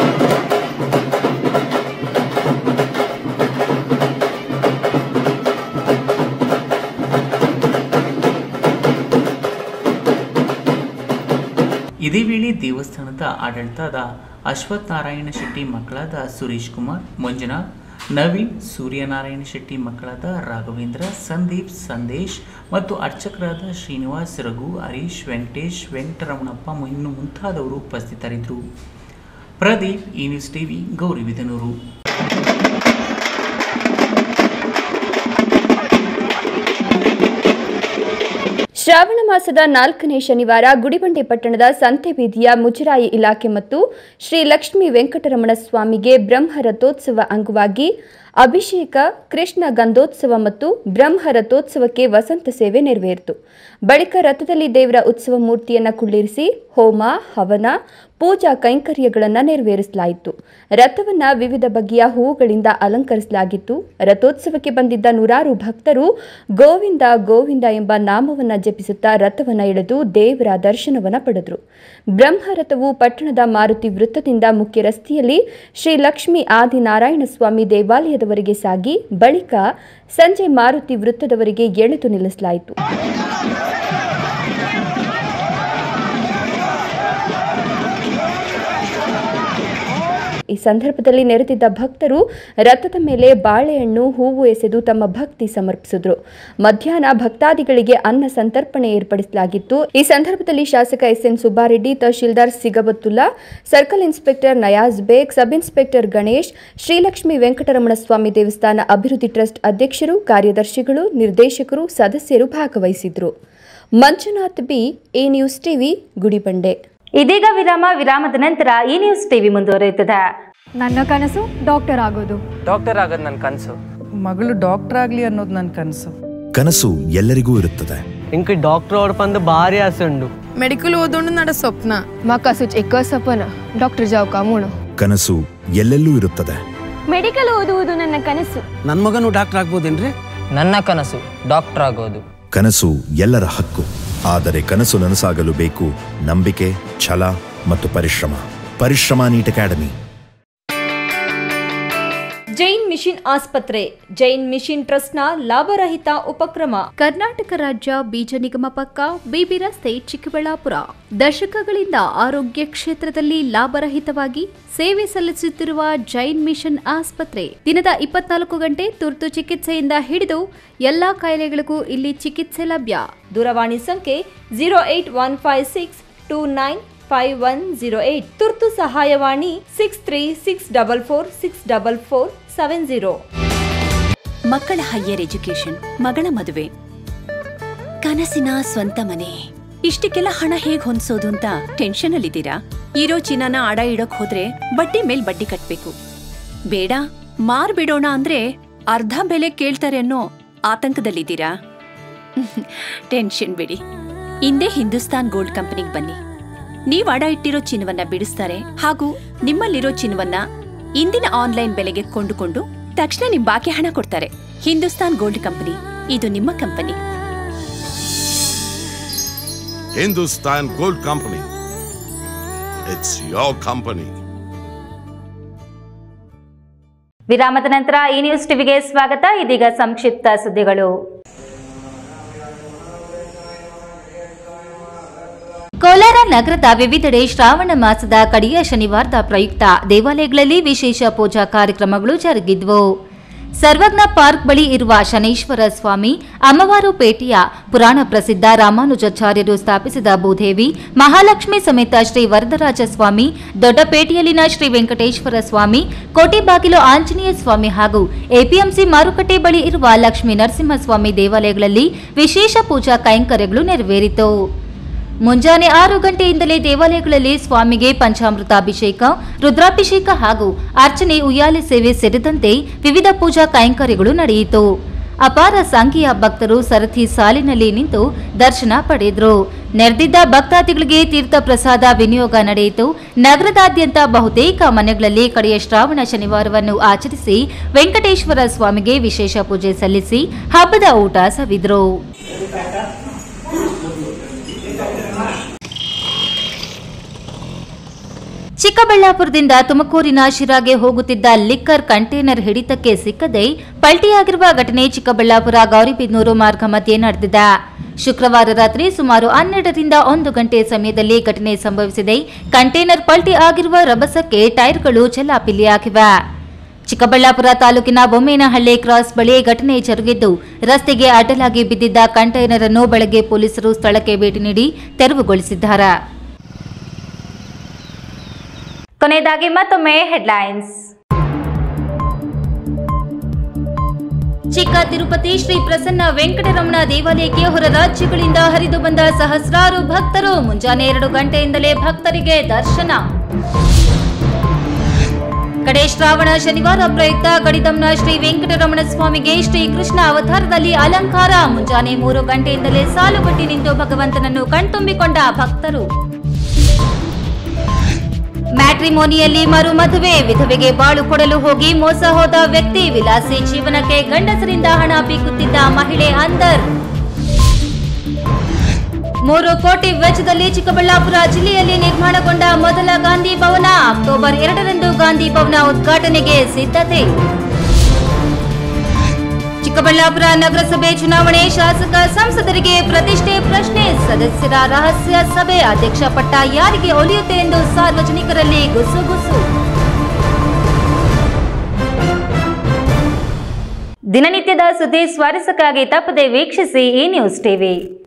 ಇದೇ ವೇಳೆ ದೇವಸ್ಥಾನದ ಆಡಳಿತದ ಅಶ್ವಥ್ ನಾರಾಯಣ ಶೆಟ್ಟಿ ಮಕ್ಕಳಾದ ಸುರೇಶ್ ಕುಮಾರ್, ಮಂಜುನಾಥ್, ನವೀನ್, ಸೂರ್ಯನಾರಾಯಣ ಶೆಟ್ಟಿ ಮಕ್ಕಳಾದ ರಾಘವೇಂದ್ರ, ಸಂದೀಪ್, ಸಂದೇಶ್ ಮತ್ತು ಅರ್ಚಕರಾದ ಶ್ರೀನಿವಾಸ್, ರಘು, ಹರೀಶ್, ವೆಂಕಟೇಶ್, ವೆಂಕಟರಮಣಪ್ಪ ಇನ್ನು ಮುಂತಾದವರು ಉಪಸ್ಥಿತರಿದ್ದರು. ಪ್ರದೀಪ್, ಈ ನ್ಯೂಸ್ ಟಿವಿ, ಗೌರಿಬಿದನೂರು. ಶ್ರಾವಣ ಮಾಸದ ನಾಲ್ಕನೇ ಶನಿವಾರ ಗುಡಿಬಂಡೆ ಪಟ್ಟಣದ ಸಂತೆ ಬೀದಿಯ ಮುಜರಾಯಿ ಇಲಾಖೆ ಮತ್ತು ಶ್ರೀ ಲಕ್ಷ್ಮೀ ವೆಂಕಟರಮಣ ಸ್ವಾಮಿಗೆ ಬ್ರಹ್ಮ ರಥೋತ್ಸವ ಅಂಗವಾಗಿ ಅಭಿಷೇಕ, ಕೃಷ್ಣ ಗಂಧೋತ್ಸವ ಮತ್ತು ಬ್ರಹ್ಮ ರಥೋತ್ಸವಕ್ಕೆ ವಸಂತ ಸೇವೆ ನೆರವೇರಿತು. ಬಳಿಕ ರಥದಲ್ಲಿ ದೇವರ ಉತ್ಸವ ಮೂರ್ತಿಯನ್ನು ಕುಳ್ಳಿರಿಸಿ ಹೋಮ, ಹವನ, ಪೂಜಾ ಕೈಂಕರ್ಯಗಳನ್ನು ನೆರವೇರಿಸಲಾಯಿತು. ರಥವನ್ನು ವಿವಿಧ ಬಗೆಯ ಹೂವುಗಳಿಂದ ಅಲಂಕರಿಸಲಾಗಿತ್ತು. ರಥೋತ್ಸವಕ್ಕೆ ಬಂದಿದ್ದ ನೂರಾರು ಭಕ್ತರು ಗೋವಿಂದ ಗೋವಿಂದ ಎಂಬ ನಾಮವನ್ನು ಜಪಿಸುತ್ತಾ ರಥವನ್ನು ಎಳೆದು ದೇವರ ದರ್ಶನವನ್ನು ಪಡೆದರು. ಬ್ರಹ್ಮರಥವು ಪಟ್ಟಣದ ಮಾರುತಿ ವೃತ್ತದಿಂದ ಮುಖ್ಯ ರಸ್ತೆಯಲ್ಲಿ ಶ್ರೀ ಲಕ್ಷ್ಮೀ ಆದಿನಾರಾಯಣ ಸ್ವಾಮಿ ದೇವಾಲಯದವರೆಗೆ ಸಾಗಿ ಬಳಿಕ ಸಂಜೆ ಮಾರುತಿ ವೃತ್ತದವರೆಗೆ ಎಳೆದು ನಿಲ್ಲಿಸಲಾಯಿತು. ಈ ಸಂದರ್ಭದಲ್ಲಿ ನೆರೆದಿದ್ದ ಭಕ್ತರು ರಥದ ಮೇಲೆ ಬಾಳೆಹಣ್ಣು, ಹೂವು ಎಸೆದು ತಮ್ಮ ಭಕ್ತಿ ಸಮರ್ಪಿಸಿದರು. ಮಧ್ಯಾಹ್ನ ಭಕ್ತಾದಿಗಳಿಗೆ ಅನ್ನ ಸಂತರ್ಪಣೆ ಏರ್ಪಡಿಸಲಾಗಿತ್ತು. ಈ ಸಂದರ್ಭದಲ್ಲಿ ಶಾಸಕ S N Subbareddy, tahsildar Sibghatullah, circle inspector Nayaz Baig, sub inspector Ganesh, Srilakshmi Venkataramana Swamy ದೇವಸ್ಥಾನ ಅಭಿವೃದ್ಧಿ ಟ್ರಸ್ಟ್ ಅಧ್ಯಕ್ಷರು, ಕಾರ್ಯದರ್ಶಿಗಳು, ನಿರ್ದೇಶಕರು, ಸದಸ್ಯರು ಭಾಗವಹಿಸಿದ್ರು. Manjunath B, A news TV, Gudibande. ಇದೀಗ ವಿರಾಮ. ವಿರಾಮದ ನಂತರ ಈ ನ್ಯೂಸ್ ಟಿವಿ ಮುಂದುವರಿಯುತ್ತದೆ. ನನ್ನ ಕನಸು ಡಾಕ್ಟರ್ ಆಗೋದು. ಡಾಕ್ಟರ್ ಆಗೋದು ನನ್ನ ಕನಸು. ಮಗಳು ಡಾಕ್ಟರ್ ಆಗ್ಲಿ ಅನ್ನೋದು ನನ್ನ ಕನಸು. ಕನಸು ಎಲ್ಲರಿಗೂ ಇರುತ್ತದೆ. ಇಂಕ ಡಾಕ್ಟರ್ ಓಡ್ಪಂದು ಭಾರಿ ಆಸೆ ಉಂಡು. ಮೆಡಿಕಲ್ ಓದೋಣ ನಡ ಸ್ವಪ್ನ. ಮಾಕಾಸು ಎಕ್ಕ ಸಪನ ಡಾಕ್ಟರ್ ಜಾವ್ ಕಾಮೂಣ. ಕನಸು ಎಲ್ಲೆಲ್ಲೂ ಇರುತ್ತದೆ. ಮೆಡಿಕಲ್ ಓದುವುದು ನನ್ನ ಕನಸು. ನನ್ನ ಮಗನು ಡಾಕ್ಟರ್ ಆಗ್ಬೋದೇನ್ರಿ? ನನ್ನ ಕನಸು ಡಾಕ್ಟರ್ ಆಗೋದು. ಕನಸು ಎಲ್ಲರ ಹಕ್ಕು. ಆದರೆ ಕನಸು ನನಸಾಗಲು ಬೇಕು ನಂಬಿಕೆ, ಛಲ ಮತ್ತು ಪರಿಶ್ರಮ. ಪರಿಶ್ರಮ ನೀಟ್ ಅಕಾಡೆಮಿ. ಜೈನ್ ಮಿಷನ್ ಆಸ್ಪತ್ರೆ, ಜೈನ್ ಮಿಷನ್ ಟ್ರಸ್ಟ್ನ ಲಾಭರಹಿತ ಉಪಕ್ರಮ. ಕರ್ನಾಟಕ ರಾಜ್ಯ ಬೀಜ ನಿಗಮ ಪಕ್ಕ, ಬಿಬಿ ರಸ್ತೆ, ಚಿಕ್ಕಬಳ್ಳಾಪುರ. ದಶಕಗಳಿಂದ ಆರೋಗ್ಯ ಕ್ಷೇತ್ರದಲ್ಲಿ ಲಾಭರಹಿತವಾಗಿ ಸೇವೆ ಸಲ್ಲಿಸುತ್ತಿರುವ ಜೈನ್ ಮಿಷನ್ ಆಸ್ಪತ್ರೆ ದಿನದ ಇಪ್ಪತ್ನಾಲ್ಕು ಗಂಟೆ ತುರ್ತು ಚಿಕಿತ್ಸೆಯಿಂದ ಹಿಡಿದು ಎಲ್ಲಾ ಕಾಯಿಲೆಗಳಿಗೂ ಇಲ್ಲಿ ಚಿಕಿತ್ಸೆ ಲಭ್ಯ. ದೂರವಾಣಿ ಸಂಖ್ಯೆ zero eight one five six two nine five one zero eight. ತುರ್ತು ಸಹಾಯವಾಣಿ six three six double four six double four seven zero. ಮಕ್ಕಳ ಹೈಯರ್ ಎಜುಕೇಶನ್, ಮಗಳ ಮದುವೆ, ಕನಸಿನ ಸ್ವಂತ ಮನೆ, ಇಷ್ಟಕ್ಕೆಲ್ಲ ಹಣ ಹೇಗ್ ಹೊಂದಿಸೋದು ಅಂತ ಟೆನ್ಷನ್ ಅಲ್ಲಿದ್ದೀರಾ? ಇರೋ ಚಿನ್ನನ ಅಡ ಇಡೋಕ್ ಹೋದ್ರೆ ಬಡ್ಡಿ ಮೇಲ್ ಬಡ್ಡಿ ಕಟ್ಬೇಕು. ಬೇಡ, ಮಾರ್ಬಿಡೋಣ ಅಂದ್ರೆ ಅರ್ಧ ಬೆಲೆ ಕೇಳ್ತಾರೆ ಅನ್ನೋ ಆತಂಕದಲ್ಲಿದ್ದೀರಾ? ಟೆನ್ಷನ್ ಬಿಡಿ, ಇಂದೇ ಹಿಂದೂಸ್ತಾನ್ ಗೋಲ್ಡ್ ಕಂಪನಿಗೆ ಬನ್ನಿ. ನೀವ್ ಅಡ ಇಟ್ಟಿರೋ ಚಿನ್ನವನ್ನ ಬಿಡಿಸ್ತಾರೆ ಹಾಗೂ ನಿಮ್ಮಲ್ಲಿರೋ ಚಿನ್ನವನ್ನ ಇಂದಿನ ಆನ್ಲೈನ್ ಬೆಲೆಗೆ ಕೊಂಡುಕೊಂಡು ತಕ್ಷಣ ನಿಮ್ ಬಾಕಿ ಹಣ ಕೊಡ್ತಾರೆ. ಹಿಂದೂಸ್ತಾನ್ ಗೋಲ್ಡ್ ಕಂಪನಿ, ಇದು ನಿಮ್ಮ company. Hindustan gold company, it's your company. ವಿರಾಮದ ನಂತರ ಈ ನ್ಯೂಸ್ ಟಿವಿಗೆ ಸ್ವಾಗತ. ಇದೀಗ ಸಂಕ್ಷಿಪ್ತ ಸುದ್ದಿಗಳು. ಕೋಲಾರ ನಗರದ ವಿವಿಧೆಡೆ ಶ್ರಾವಣ ಮಾಸದ ಕಡೆಯ ಶನಿವಾರದ ಪ್ರಯುಕ್ತ ದೇವಾಲಯಗಳಲ್ಲಿ ವಿಶೇಷ ಪೂಜಾ ಕಾರ್ಯಕ್ರಮಗಳು ಜರುಗಿದ್ವು. ಸರ್ವಜ್ಞ ಪಾರ್ಕ್ ಬಳಿ ಇರುವ ಶನೈಶ್ವರ ಸ್ವಾಮಿ, ಅಮ್ಮವಾರು ಪೇಟೆಯ ಪುರಾಣ ಪ್ರಸಿದ್ಧ ರಾಮಾನುಜಾಚಾರ್ಯರು ಸ್ಥಾಪಿಸಿದ ಭೂದೇವಿ, ಮಹಾಲಕ್ಷ್ಮಿ ಸಮೇತ ಶ್ರೀ ವರದರಾಜ ಸ್ವಾಮಿ, ದೊಡ್ಡಪೇಟೆಯಲ್ಲಿನ ಶ್ರೀ ವೆಂಕಟೇಶ್ವರ ಸ್ವಾಮಿ, ಕೋಟೆಬಾಗಿಲು ಆಂಜನೇಯ ಸ್ವಾಮಿ ಹಾಗೂ ಎಪಿಎಂಸಿ ಮಾರುಕಟ್ಟೆ ಬಳಿ ಇರುವ ಲಕ್ಷ್ಮೀ ನರಸಿಂಹಸ್ವಾಮಿ ದೇವಾಲಯಗಳಲ್ಲಿ ವಿಶೇಷ ಪೂಜಾ ಕೈಂಕರ್ಯಗಳು ನೆರವೇರಿತು. ಮುಂಜಾನೆ ಆರು ಗಂಟೆಯಿಂದಲೇ ದೇವಾಲಯಗಳಲ್ಲಿ ಸ್ವಾಮಿಗೆ ಪಂಚಾಮೃತಾಭಿಷೇಕ, ರುದ್ರಾಭಿಷೇಕ ಹಾಗೂ ಅರ್ಚನೆ, ಉಯ್ಯಾಲೆ ಸೇವೆ ಸೇರಿದಂತೆ ವಿವಿಧ ಪೂಜಾ ಕೈಂಕರ್ಯಗಳು ನಡೆಯಿತು. ಅಪಾರ ಸಂಖ್ಯೆಯ ಭಕ್ತರು ಸರತಿ ಸಾಲಿನಲ್ಲಿ ನಿಂತು ದರ್ಶನ ಪಡೆದರು. ನೆರೆದಿದ್ದ ಭಕ್ತಾದಿಗಳಿಗೆ ತೀರ್ಥ ಪ್ರಸಾದ ವಿನಿಯೋಗ ನಡೆಯಿತು. ನಗರದಾದ್ಯಂತ ಬಹುತೇಕ ಮನೆಗಳಲ್ಲಿ ಕಡೆಯ ಶ್ರಾವಣ ಶನಿವಾರವನ್ನು ಆಚರಿಸಿ ವೆಂಕಟೇಶ್ವರ ಸ್ವಾಮಿಗೆ ವಿಶೇಷ ಪೂಜೆ ಸಲ್ಲಿಸಿ ಹಬ್ಬದ ಊಟ ಸವಿದರು. ಚಿಕ್ಕಬಳ್ಳಾಪುರದಿಂದ ತುಮಕೂರಿನ ಶಿರಾಗೆ ಹೋಗುತ್ತಿದ್ದ ಲಿಕ್ಕರ್ ಕಂಟೈನರ್ ಹಿಡಿತಕ್ಕೆ ಸಿಕ್ಕದೆ ಪಲ್ಟಿಯಾಗಿರುವ ಘಟನೆ ಚಿಕ್ಕಬಳ್ಳಾಪುರ ಗೌರಿಬಿದನೂರು ಮಾರ್ಗ ಮಧ್ಯೆ ನಡೆದಿದೆ. ಶುಕ್ರವಾರ ರಾತ್ರಿ ಸುಮಾರು ಹನ್ನೆರಡರಿಂದ ಒಂದು ಗಂಟೆ ಸಮಯದಲ್ಲಿ ಘಟನೆ ಸಂಭವಿಸಿದೆ. ಕಂಟೈನರ್ ಪಲ್ಟಿ ಆಗಿರುವ ರಭಸಕ್ಕೆ ಟೈರ್ಗಳು ಚೆಲ್ಲಾಪಿಲ್ಲಿಯಾಗಿವೆ. ಚಿಕ್ಕಬಳ್ಳಾಪುರ ತಾಲೂಕಿನ ಬೊಮ್ಮೇನಹಳ್ಳಿ ಕ್ರಾಸ್ ಬಳಿ ಘಟನೆ ಜರುಗಿದ್ದು, ರಸ್ತೆಗೆ ಅಡ್ಡಲಾಗಿ ಬಿದ್ದಿದ್ದ ಕಂಟೈನರ್ ಅನ್ನು ಬೆಳಗ್ಗೆ ಪೊಲೀಸರು ಸ್ಥಳಕ್ಕೆ ಭೇಟಿ ನೀಡಿ ತೆರವುಗೊಳಿಸಿದ್ದಾರೆ. ಕೊನೆಯದಾಗಿ ಮತ್ತೊಮ್ಮೆ ಹೆಡ್ಲೈನ್ಸ್. ಚಿಕ್ಕ ತಿರುಪತಿ ಶ್ರೀ ಪ್ರಸನ್ನ ವೆಂಕಟರಮಣ ದೇವಾಲಯಕ್ಕೆ ಹೊರ ರಾಜ್ಯಗಳಿಂದ ಹರಿದು ಬಂದ ಸಹಸ್ರಾರು ಭಕ್ತರು. ಮುಂಜಾನೆ ಎರಡು ಗಂಟೆಯಿಂದಲೇ ಭಕ್ತರಿಗೆ ದರ್ಶನ. ಕಡೆ ಶ್ರಾವಣ ಶನಿವಾರ ಪ್ರಯುಕ್ತ ಗಡಿದಂನ ಶ್ರೀ ವೆಂಕಟರಮಣ ಸ್ವಾಮಿಗೆ ಶ್ರೀ ಕೃಷ್ಣ ಅವತಾರದಲ್ಲಿ ಅಲಂಕಾರ. ಮುಂಜಾನೆ ಮೂರು ಗಂಟೆಯಿಂದಲೇ ಸಾಲುಗಟ್ಟಿ ನಿಂತು ಭಗವಂತನನ್ನು ಕಣ್ತುಂಬಿಕೊಂಡ ಭಕ್ತರು. ಮ್ಯಾಟ್ರಿಮೋನಿಯಲ್ಲಿ ಮರು ಮದುವೆ, ವಿಧವೆಗೆ ಬಾಳು ಕೊಡಲು ಹೋಗಿ ಮೋಸ ಹೋದ ವ್ಯಕ್ತಿ. ವಿಲಾಸಿ ಜೀವನಕ್ಕೆ ಗಂಡಸರಿಂದ ಹಣ ಬೀಗುತ್ತಿದ್ದ ಮಹಿಳೆ ಅಂದರ್. ಮೂರು ಕೋಟಿ ವೆಚ್ಚದಲ್ಲಿ ಚಿಕ್ಕಬಳ್ಳಾಪುರ ಜಿಲ್ಲೆಯಲ್ಲಿ ನಿರ್ಮಾಣಗೊಂಡ ಮೊದಲ ಗಾಂಧಿ ಭವನ. ಅಕ್ಟೋಬರ್ ಎರಡರಂದು ಗಾಂಧಿ ಭವನ ಉದ್ಘಾಟನೆಗೆ ಸಿದ್ಧತೆ. ಚಿಕ್ಕಬಳ್ಳಾಪುರ ನಗರಸಭೆ ಚುನಾವಣೆ, ಶಾಸಕ ಸಂಸದರಿಗೆ ಪ್ರತಿಷ್ಠೆ ಪ್ರಶ್ನೆ. ಸದಸ್ಯರ ರಹಸ್ಯ ಸಭೆ, ಅಧ್ಯಕ್ಷ ಪಟ್ಟ ಯಾರಿಗೆ ಒಲಿಯುತ್ತೆ ಎಂದು ಸಾರ್ವಜನಿಕರಲ್ಲಿ ಗುಸುಗುಸು. ದಿನನಿತ್ಯದ ಸುದ್ದಿ ಸ್ವಾರಸ್ಯಕ್ಕಾಗಿ ತಪ್ಪದೆ ವೀಕ್ಷಿಸಿ ಈ ನ್ಯೂಸ್ ಟಿವಿ.